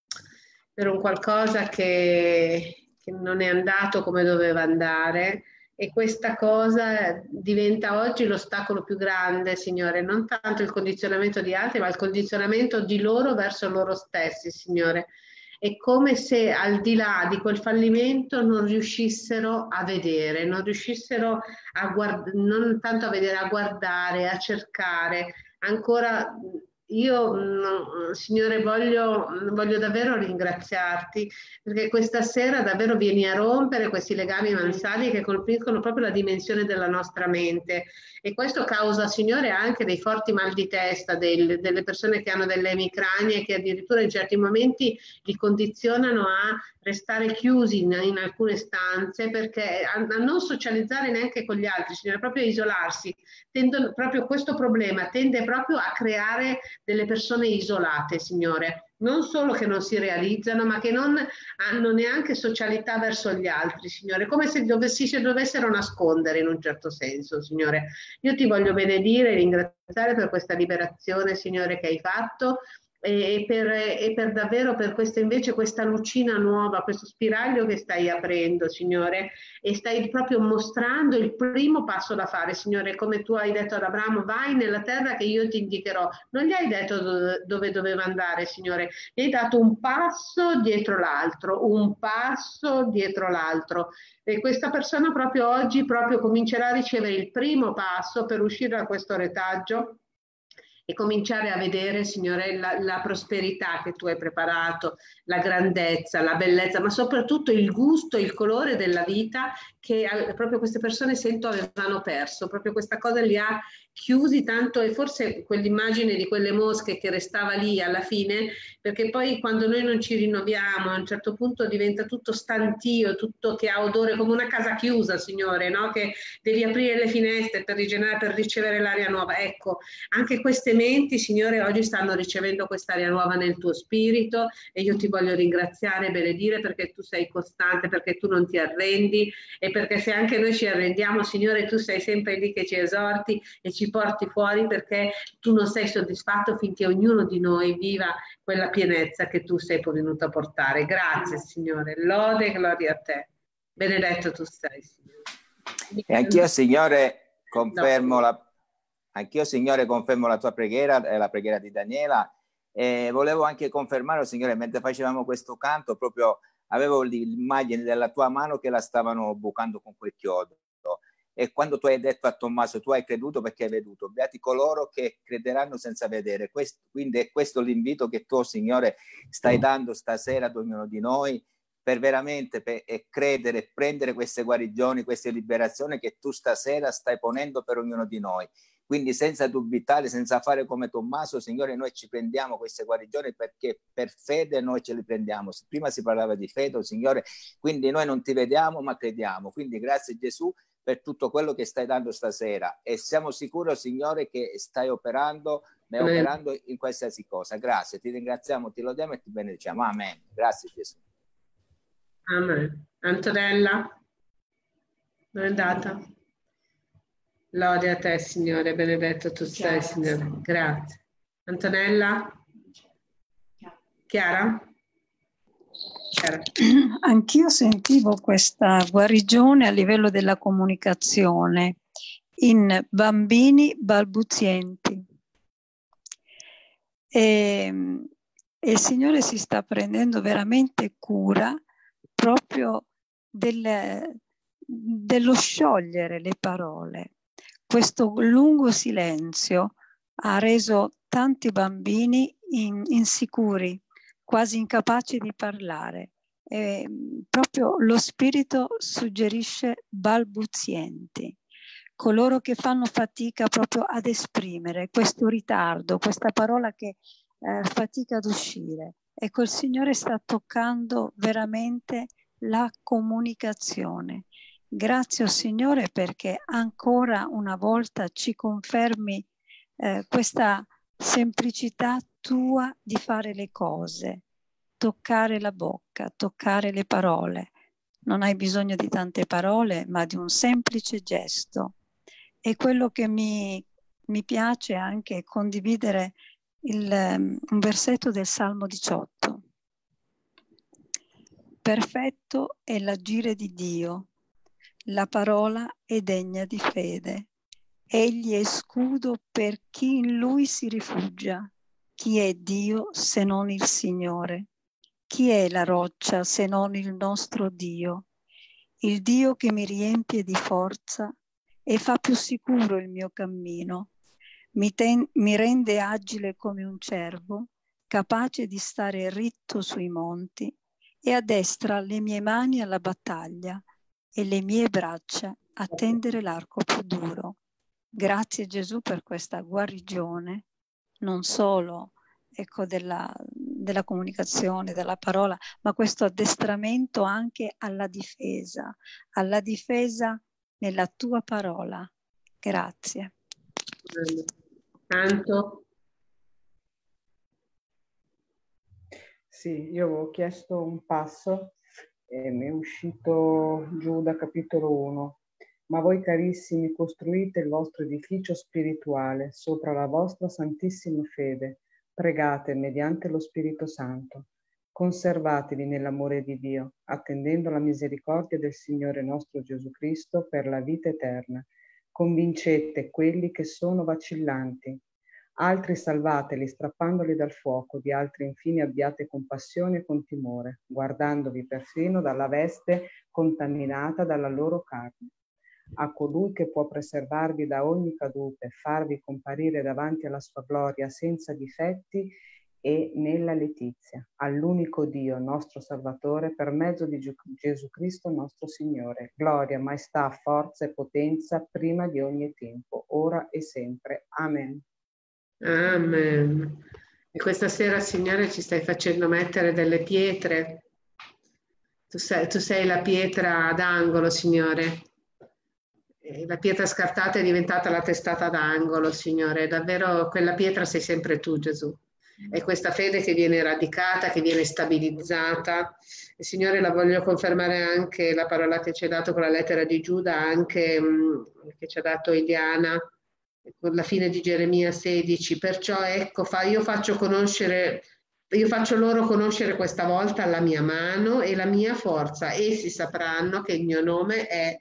per un qualcosa che, che non è andato come doveva andare, e questa cosa diventa oggi l'ostacolo più grande, Signore, non tanto il condizionamento di altri, ma il condizionamento di loro verso loro stessi, Signore. È come se al di là di quel fallimento non riuscissero a vedere, non riuscissero a guardare, non tanto a vedere, a guardare, a cercare. Ancora io, no, Signore, voglio, voglio davvero ringraziarti, perché questa sera davvero vieni a rompere questi legami mensali che colpiscono proprio la dimensione della nostra mente, e questo causa, Signore, anche dei forti mal di testa, del, delle persone che hanno delle emicranie che addirittura in certi momenti li condizionano a restare chiusi in, in alcune stanze, perché a, a non socializzare neanche con gli altri, Signore, proprio a isolarsi. Tendono, proprio questo problema tende proprio a creare delle persone isolate, Signore, non solo che non si realizzano, ma che non hanno neanche socialità verso gli altri, Signore, come se dovessi, si dovessero nascondere in un certo senso, Signore. Io ti voglio benedire e ringraziare per questa liberazione, Signore, che hai fatto, e per, e per davvero per questa invece questa lucina nuova, questo spiraglio che stai aprendo, Signore, e stai proprio mostrando il primo passo da fare, Signore, come tu hai detto ad Abramo: vai nella terra che io ti indicherò. Non gli hai detto dove, dove doveva andare, Signore, gli hai dato un passo dietro l'altro, un passo dietro l'altro, e questa persona proprio oggi proprio comincerà a ricevere il primo passo per uscire da questo retaggio e cominciare a vedere, Signore, la, la prosperità che tu hai preparato, la grandezza, la bellezza, ma soprattutto il gusto, il colore della vita che proprio queste persone sento avevano perso. Proprio questa cosa li ha chiusi tanto, e forse quell'immagine di quelle mosche che restava lì alla fine, perché poi quando noi non ci rinnoviamo a un certo punto diventa tutto stantio, tutto che ha odore, come una casa chiusa, Signore, no? Che devi aprire le finestre per rigenerare, per ricevere l'aria nuova. Ecco, anche queste menti, Signore, oggi stanno ricevendo quest'aria nuova nel tuo spirito, e io ti voglio ringraziare e benedire perché tu sei costante, perché tu non ti arrendi, e perché se anche noi ci arrendiamo, Signore, tu sei sempre lì che ci esorti e ci porti fuori, perché tu non sei soddisfatto finché ognuno di noi viva quella pienezza che tu sei venuto a portare. Grazie, Signore. Lode e gloria a te. Benedetto tu sei, Signore. E anch'io, Signore, confermo la, anch'io, Signore, confermo la tua preghiera e la preghiera di Daniela. E volevo anche confermare, Signore, mentre facevamo questo canto, proprio avevo l'immagine della tua mano che la stavano bucando con quel chiodo. E quando tu hai detto a Tommaso, tu hai creduto perché hai veduto, beati coloro che crederanno senza vedere. Questo, quindi è questo l'invito che tu, Signore, stai dando stasera ad ognuno di noi, per veramente per, e credere e prendere queste guarigioni, queste liberazioni che tu stasera stai ponendo per ognuno di noi. Quindi senza dubitare, senza fare come Tommaso, Signore, noi ci prendiamo queste guarigioni perché per fede noi ce le prendiamo. Prima si parlava di fede, Signore, quindi noi non ti vediamo ma crediamo. Quindi grazie Gesù per tutto quello che stai dando stasera, e siamo sicuri, Signore, che stai operando, ne operando in qualsiasi cosa. Grazie, ti ringraziamo, ti lodiamo e ti benediciamo. Amen. Grazie Gesù. Amen. Antonella, dove è andata? Lode a te, Signore, benedetto tu sei, Signore. Grazie. Antonella? Chiara? Chiara. Anch'io sentivo questa guarigione a livello della comunicazione in bambini balbuzienti. E, e il Signore si sta prendendo veramente cura proprio del, dello sciogliere le parole. Questo lungo silenzio ha reso tanti bambini in, insicuri, quasi incapaci di parlare. E proprio lo Spirito suggerisce balbuzienti, coloro che fanno fatica proprio ad esprimere questo ritardo, questa parola che eh, fatica ad uscire. Ecco, il Signore sta toccando veramente la comunicazione. Grazie, oh Signore, perché ancora una volta ci confermi eh, questa semplicità tua di fare le cose, toccare la bocca, toccare le parole. Non hai bisogno di tante parole, ma di un semplice gesto. E quello che mi, mi piace anche condividere il, um, un versetto del Salmo diciotto. Perfetto è l'agire di Dio, la parola è degna di fede. Egli è scudo per chi in Lui si rifugia. Chi è Dio se non il Signore? Chi è la roccia se non il nostro Dio? Il Dio che mi riempie di forza e fa più sicuro il mio cammino. Mi, ten- mi rende agile come un cervo, capace di stare ritto sui monti, e addestra le mie mani alla battaglia e le mie braccia a tendere l'arco più duro. Grazie Gesù per questa guarigione, non solo ecco, della, della comunicazione, della parola, ma questo addestramento anche alla difesa, alla difesa nella tua parola. Grazie. Tanto. Sì, io avevo chiesto un passo e mi è uscito Giuda capitolo uno. Ma voi carissimi costruite il vostro edificio spirituale sopra la vostra santissima fede. Pregate mediante lo Spirito Santo. Conservatevi nell'amore di Dio, attendendo la misericordia del Signore nostro Gesù Cristo per la vita eterna. Convincete quelli che sono vacillanti. Altri salvateli strappandoli dal fuoco, di altri infine abbiate compassione con timore, guardandovi perfino dalla veste contaminata dalla loro carne. A colui che può preservarvi da ogni caduta e farvi comparire davanti alla sua gloria senza difetti e nella letizia, all'unico Dio, nostro Salvatore, per mezzo di Gesù Cristo nostro Signore. Gloria, maestà, forza e potenza, prima di ogni tempo, ora e sempre. Amen. Amen. E questa sera, Signore, ci stai facendo mettere delle pietre. Tu sei, tu sei la pietra d'angolo, Signore. E la pietra scartata è diventata la testata d'angolo, Signore. Davvero quella pietra sei sempre tu, Gesù. È questa fede che viene radicata, che viene stabilizzata. E, Signore, la voglio confermare anche la parola che ci hai dato con la lettera di Giuda, anche mh, che ci ha dato Eliana, con la fine di Geremia sedici. Perciò, ecco, fa, io faccio conoscere... Io faccio loro conoscere questa volta la mia mano e la mia forza. Essi sapranno che il mio nome è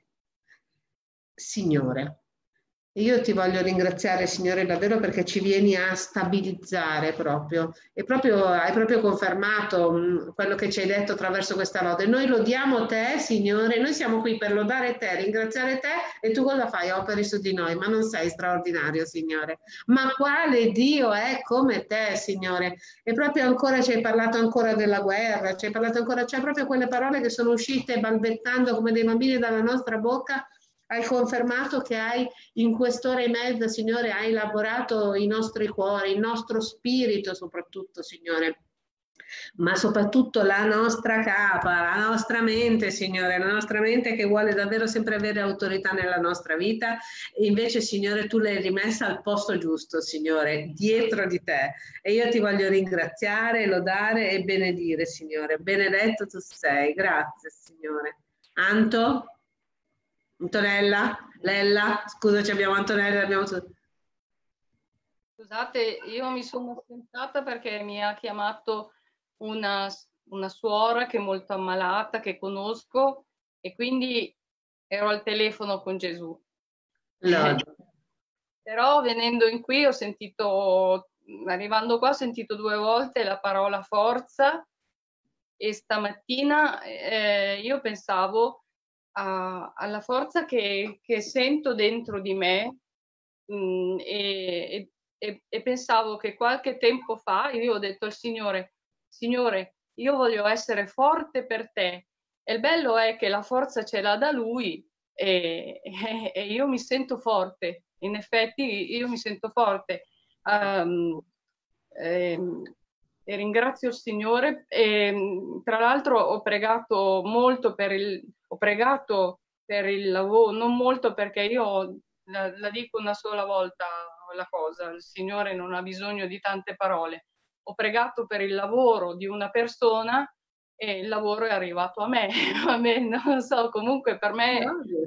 Signore. E io ti voglio ringraziare, Signore, davvero perché ci vieni a stabilizzare proprio. E proprio hai proprio confermato mh, quello che ci hai detto attraverso questa lode. Noi lodiamo te, Signore, noi siamo qui per lodare te, ringraziare te, e tu cosa fai? Operi su di noi, ma non sei straordinario, Signore. Ma quale Dio è come te, Signore? E proprio ancora ci hai parlato ancora della guerra, ci hai parlato ancora, c'è proprio quelle parole che sono uscite balbettando come dei bambini dalla nostra bocca. Hai confermato che hai in quest'ora e mezza, Signore, hai lavorato i nostri cuori, il nostro spirito soprattutto, Signore, ma soprattutto la nostra capa, la nostra mente, Signore, la nostra mente che vuole davvero sempre avere autorità nella nostra vita, e invece, Signore, tu l'hai rimessa al posto giusto, Signore, dietro di te. E io ti voglio ringraziare, lodare e benedire, Signore. Benedetto tu sei. Grazie, Signore. Anto? Antonella? Lella? Scusaci, abbiamo Antonella, abbiamo... Scusate, io mi sono assentata perché mi ha chiamato una, una suora che è molto ammalata, che conosco, e quindi ero al telefono con Gesù. No. Però venendo in qui ho sentito, arrivando qua ho sentito due volte la parola forza, e stamattina eh, io pensavo a, alla forza che, che sento dentro di me mh, e, e, e pensavo che qualche tempo fa io ho detto al Signore, Signore, io voglio essere forte per te. E il bello è che la forza ce l'ha da Lui e, e, e io mi sento forte. In effetti io mi sento forte. Um, ehm, e ringrazio il Signore. E, tra l'altro ho pregato molto per il, ho pregato per il lavoro, non molto perché io la, la dico una sola volta la cosa, il Signore non ha bisogno di tante parole. Ho pregato per il lavoro di una persona e il lavoro è arrivato a me. A me non so, comunque per me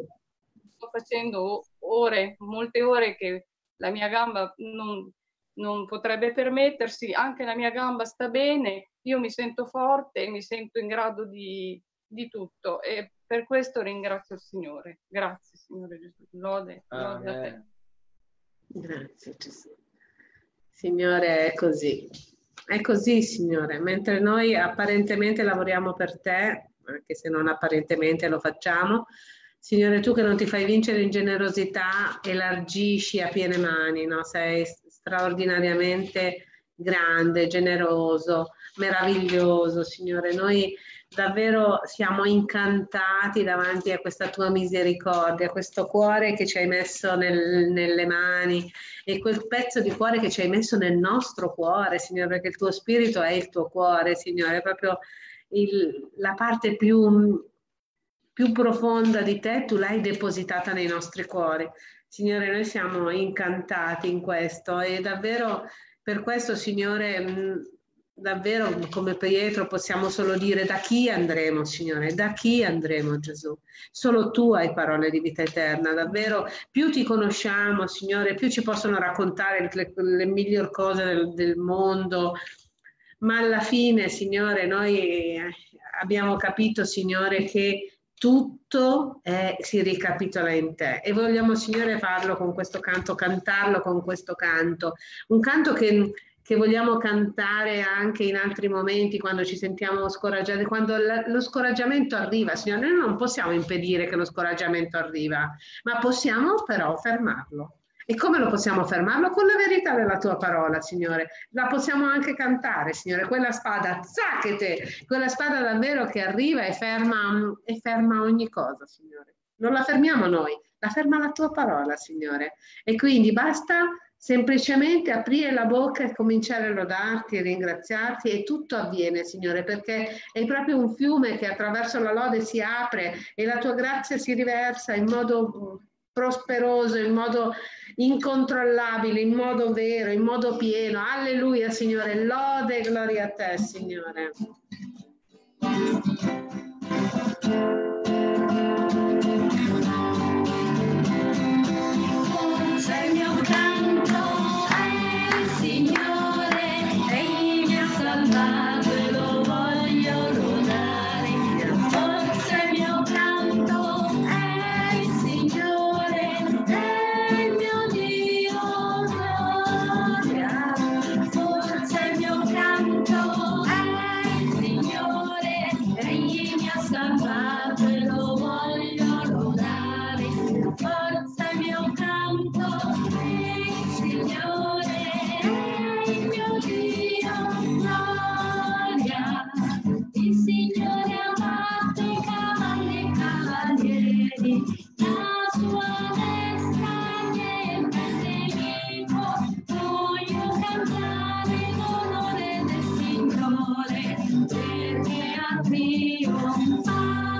sto facendo ore, molte ore che la mia gamba non, non potrebbe permettersi, anche la mia gamba sta bene, io mi sento forte e mi sento in grado di, di tutto, e per questo ringrazio il Signore. Grazie, Signore Gesù. Lode, lode a te. Grazie, Gesù. Signore, è così. È così, Signore. Mentre noi apparentemente lavoriamo per te, anche se non apparentemente lo facciamo, Signore, tu che non ti fai vincere in generosità, elargisci a piene mani, no? Sei straordinariamente grande, generoso, meraviglioso, Signore. Noi davvero siamo incantati davanti a questa tua misericordia, questo cuore che ci hai messo nel, nelle mani, e quel pezzo di cuore che ci hai messo nel nostro cuore, Signore, perché il tuo spirito è il tuo cuore, Signore, proprio il, la parte più... più profonda di te, tu l'hai depositata nei nostri cuori. Signore, noi siamo incantati in questo, e davvero per questo, Signore, mh, davvero come Pietro possiamo solo dire: da chi andremo, Signore? Da chi andremo, Gesù? Solo tu hai parole di vita eterna. Davvero, più ti conosciamo, Signore, più ci possono raccontare le, le migliori cose del, del mondo, ma alla fine, Signore, noi abbiamo capito, Signore, che tutto è, si ricapitola in te, e vogliamo, Signore, farlo con questo canto, cantarlo con questo canto, un canto che, che vogliamo cantare anche in altri momenti quando ci sentiamo scoraggiati, quando la, lo scoraggiamento arriva. Signore, noi non possiamo impedire che lo scoraggiamento arriva, ma possiamo però fermarlo E come lo possiamo fermarlo? Con la verità della tua parola, Signore. La possiamo anche cantare, Signore, quella spada, zacchete, quella spada davvero che arriva e ferma, e ferma ogni cosa, Signore. Non la fermiamo noi, la ferma la tua parola, Signore. E quindi basta semplicemente aprire la bocca e cominciare a lodarti e ringraziarti e tutto avviene, Signore, perché è proprio un fiume che attraverso la lode si apre e la tua grazia si riversa in modo prosperoso, in modo incontrollabile, in modo vero, in modo pieno. Alleluia, Signore, lode e gloria a te, Signore. Forza il mio canto è il Signore, Egli mi ha salvato e lo voglio lodare. Forza il mio canto è il Signore, è il mio Dio, gloria. Forza il mio canto è il Signore, Egli mi ha salvato e lo voglio lodare. Forza il mio canto è il Signore, è il mio Dio, gloria. Il Signore ha fatto i cavalli e cavalieri, la sua destra niente nemico. Voglio cantare l'onore del Signore, perché ha trionfato.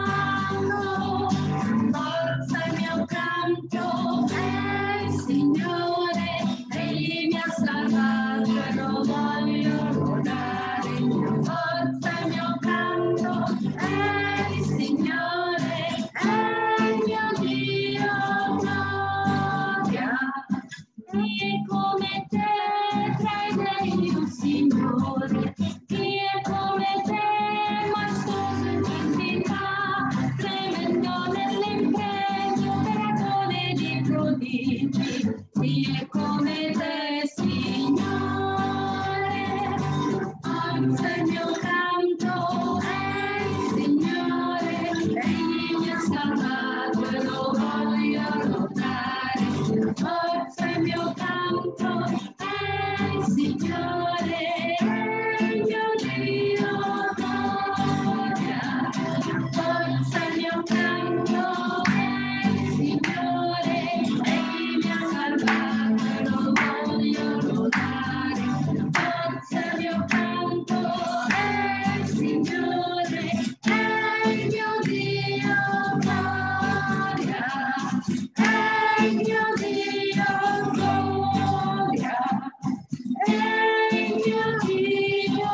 Forza il mio canto è il Signore, Egli mi ha salvato e lo voglio lodare. Forza il mio canto è il Signore, è il mio Dio, gloria. Chi è come te tra i dei, un Signore? Chi è come te, maestoso in santità, tremendo nell'impegno, operatore di prodigi? Chi è come te, Signore? Forza il mio canto è il Signore, Egli mi ha salvato e lo voglio lodare. Forza il mio canto è il Signore, è il mio Dio, gloria. Forza il mio canto è il Signore, Egli mi ha salvato e lo voglio lodare. Forza il mio canto è il Signore, è il mio Dio, gloria. È il mio Dio, gloria. È il mio Dio,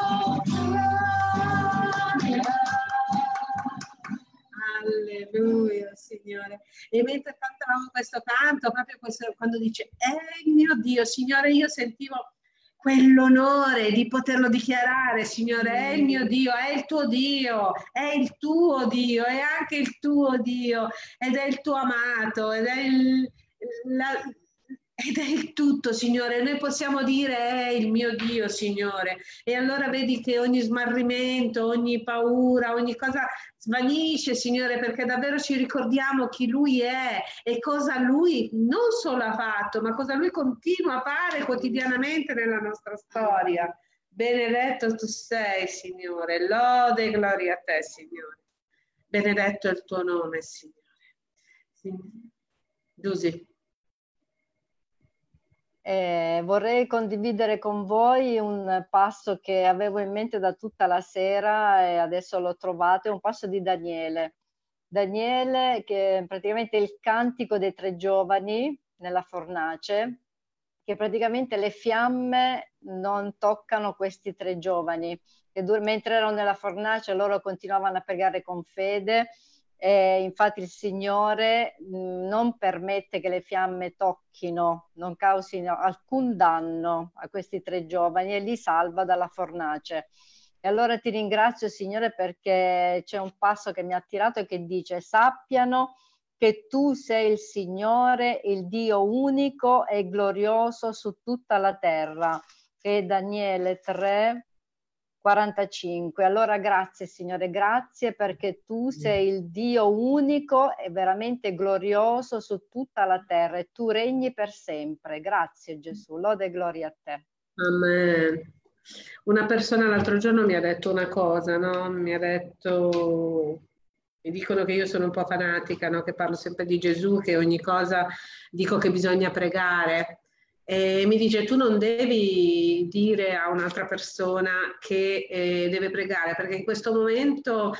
gloria. Alleluia, Signore. E mentre cantavamo questo canto, proprio questo, quando dice è il mio Dio, Signore, io sentivo quell'onore di poterlo dichiarare, Signore, è il mio Dio, è il tuo Dio, è il tuo Dio, è anche il tuo Dio, ed è il tuo amato, ed è il, la, ed è il tutto, Signore. Noi possiamo dire è il mio Dio, Signore, e allora vedi che ogni smarrimento, ogni paura, ogni cosa svanisce, Signore, perché davvero ci ricordiamo chi Lui è e cosa Lui non solo ha fatto, ma cosa Lui continua a fare quotidianamente nella nostra storia. Benedetto tu sei, Signore, lode e gloria a te, Signore. Benedetto è il tuo nome, Signore. Dusi. Eh, vorrei condividere con voi un passo che avevo in mente da tutta la sera e adesso l'ho trovato, è un passo di Daniele. Daniele, che praticamente è il cantico dei tre giovani nella fornace, che praticamente le fiamme non toccano questi tre giovani, che mentre erano nella fornace loro continuavano a pregare con fede. E infatti il Signore mh, non permette che le fiamme tocchino, non causino alcun danno a questi tre giovani e li salva dalla fornace. E allora ti ringrazio, Signore, perché c'è un passo che mi ha attirato e che dice: sappiano che tu sei il Signore, il Dio unico e glorioso su tutta la terra. Che è Daniele tre, quarantacinque. Allora grazie Signore, grazie perché tu sei il Dio unico e veramente glorioso su tutta la terra e tu regni per sempre. Grazie Gesù, lode e gloria a te. Amen. Una persona l'altro giorno mi ha detto una cosa, no? Mi ha detto, mi dicono che io sono un po' fanatica, no? Che parlo sempre di Gesù, che ogni cosa dico che bisogna pregare. E mi dice, tu non devi dire a un'altra persona che eh, deve pregare, perché in questo momento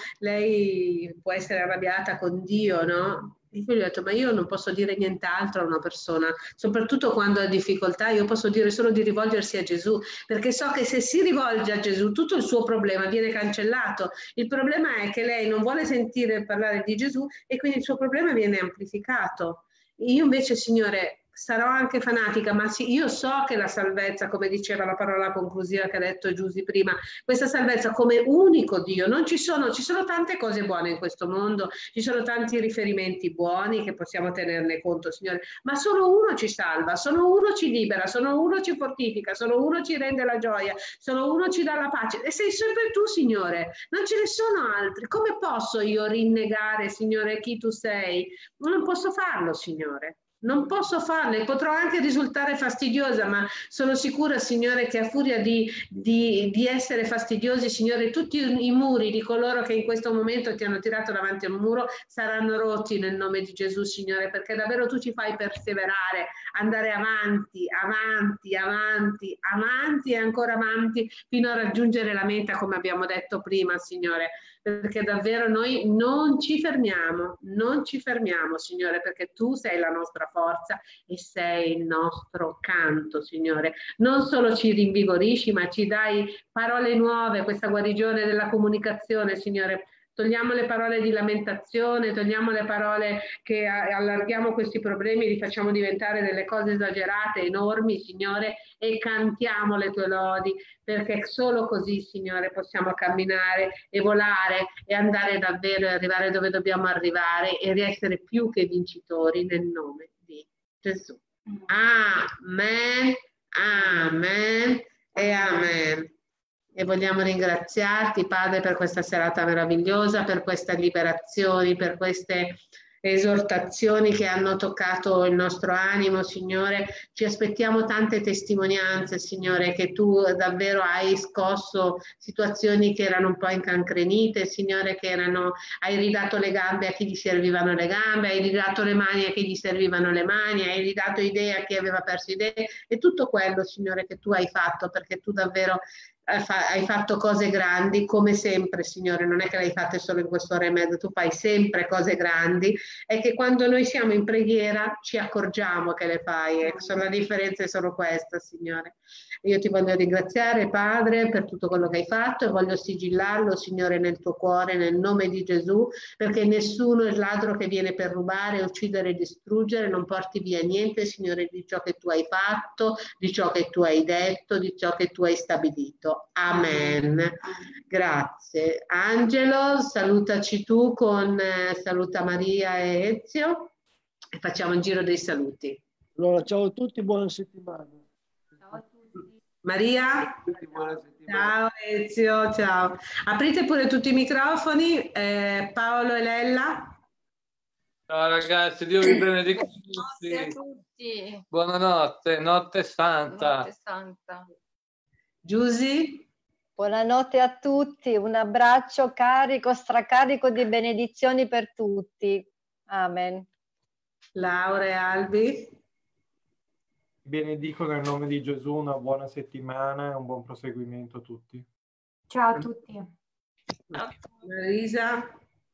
lei può essere arrabbiata con Dio, no? E io gli ho detto, ma io non posso dire nient'altro a una persona, soprattutto quando ha difficoltà, io posso dire solo di rivolgersi a Gesù, perché so che se si rivolge a Gesù tutto il suo problema viene cancellato. Il problema è che lei non vuole sentire parlare di Gesù e quindi il suo problema viene amplificato. Io invece, Signore, sarò anche fanatica, ma sì, io so che la salvezza, come diceva la parola conclusiva che ha detto Giusy prima, questa salvezza come unico Dio, non ci sono, ci sono tante cose buone in questo mondo, ci sono tanti riferimenti buoni che possiamo tenerne conto, Signore, ma solo uno ci salva, solo uno ci libera, solo uno ci fortifica, solo uno ci rende la gioia, solo uno ci dà la pace e sei sempre tu, Signore, non ce ne sono altri. Come posso io rinnegare, Signore, chi tu sei? Non posso farlo, Signore. Non posso farlo e potrò anche risultare fastidiosa, ma sono sicura, Signore, che a furia di, di, di essere fastidiosi, Signore, tutti i muri di coloro che in questo momento ti hanno tirato davanti al muro saranno rotti nel nome di Gesù, Signore, perché davvero tu ci fai perseverare, andare avanti, avanti, avanti, avanti e ancora avanti fino a raggiungere la meta, come abbiamo detto prima, Signore. Perché davvero noi non ci fermiamo, non ci fermiamo, Signore, perché tu sei la nostra forza e sei il nostro canto, Signore. Non solo ci rinvigorisci, ma ci dai parole nuove, questa guarigione della comunicazione, Signore. Togliamo le parole di lamentazione, togliamo le parole che allarghiamo questi problemi, li facciamo diventare delle cose esagerate, enormi, Signore, e cantiamo le tue lodi, perché solo così, Signore, possiamo camminare e volare e andare davvero e arrivare dove dobbiamo arrivare e essere più che vincitori nel nome di Gesù. Amen, amen e amen. E vogliamo ringraziarti, Padre, per questa serata meravigliosa, per queste liberazioni, per queste esortazioni che hanno toccato il nostro animo, Signore. Ci aspettiamo tante testimonianze, Signore, che tu davvero hai scosso situazioni che erano un po' incancrenite, Signore, che erano, hai ridato le gambe a chi gli servivano le gambe, hai ridato le mani a chi gli servivano le mani, hai ridato idee a chi aveva perso idee e tutto quello, Signore, che tu hai fatto, perché tu davvero hai fatto cose grandi come sempre, Signore, non è che le hai fatte solo in quest'ora e mezza, tu fai sempre cose grandi e che quando noi siamo in preghiera ci accorgiamo che le fai, e la differenza è solo questa, Signore. Io ti voglio ringraziare, Padre, per tutto quello che hai fatto e voglio sigillarlo, Signore, nel tuo cuore, nel nome di Gesù, perché nessuno è ladro che viene per rubare, uccidere e distruggere, non porti via niente, Signore, di ciò che tu hai fatto, di ciò che tu hai detto, di ciò che tu hai stabilito. Amen. Grazie. Angelo, salutaci tu con eh, saluta Maria e Ezio e facciamo un giro dei saluti. Allora, ciao a tutti, buona settimana. Ciao a tutti. Maria? Tutti, buona settimana. Ciao Ezio, ciao. Aprite pure tutti i microfoni. Eh, Paolo e Lella. Ciao ragazzi, Dio vi benedica Buonanotte a tutti. tutti. Buonanotte, notte santa. Notte santa. Giusy? Buonanotte a tutti, un abbraccio carico, stracarico di benedizioni per tutti. Amen. Laura e Albi? Benedico nel nome di Gesù, una buona settimana e un buon proseguimento a tutti. Ciao a tutti. Marisa?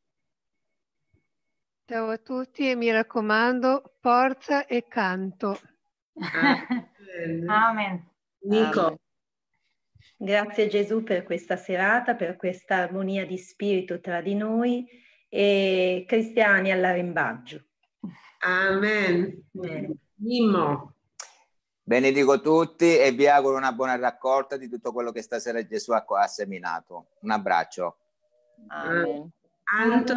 Ciao a tutti e mi raccomando, forza e canto. Amen. Amen. Nico? Amen. Grazie Gesù per questa serata, per questa armonia di spirito tra di noi e cristiani all'arrembaggio. Amen. Amen. Mimmo? Benedico tutti e vi auguro una buona raccolta di tutto quello che stasera Gesù ha, ha seminato. Un abbraccio. Amen. Anto?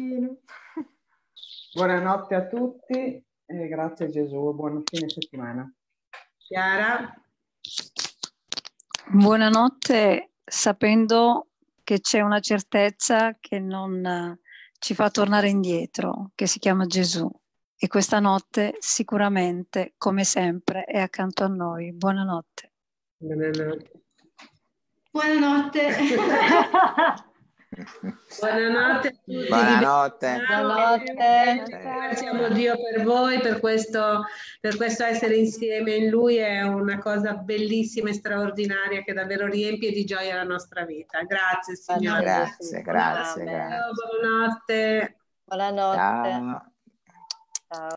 Buonanotte a tutti e grazie Gesù, buon fine settimana. Chiara? Buonanotte sapendo che c'è una certezza che non eh, ci fa tornare indietro, che si chiama Gesù. E questa notte sicuramente, come sempre, è accanto a noi. Buonanotte. Buonanotte. Buonanotte. Buonanotte a tutti. Buonanotte. Buonanotte. Ringraziamo Dio per voi, per questo, per questo essere insieme in Lui. È una cosa bellissima e straordinaria che davvero riempie di gioia la nostra vita. Grazie Signore. Grazie, grazie, Buonanotte. grazie. Buonanotte. Buonanotte. Ciao. Ciao.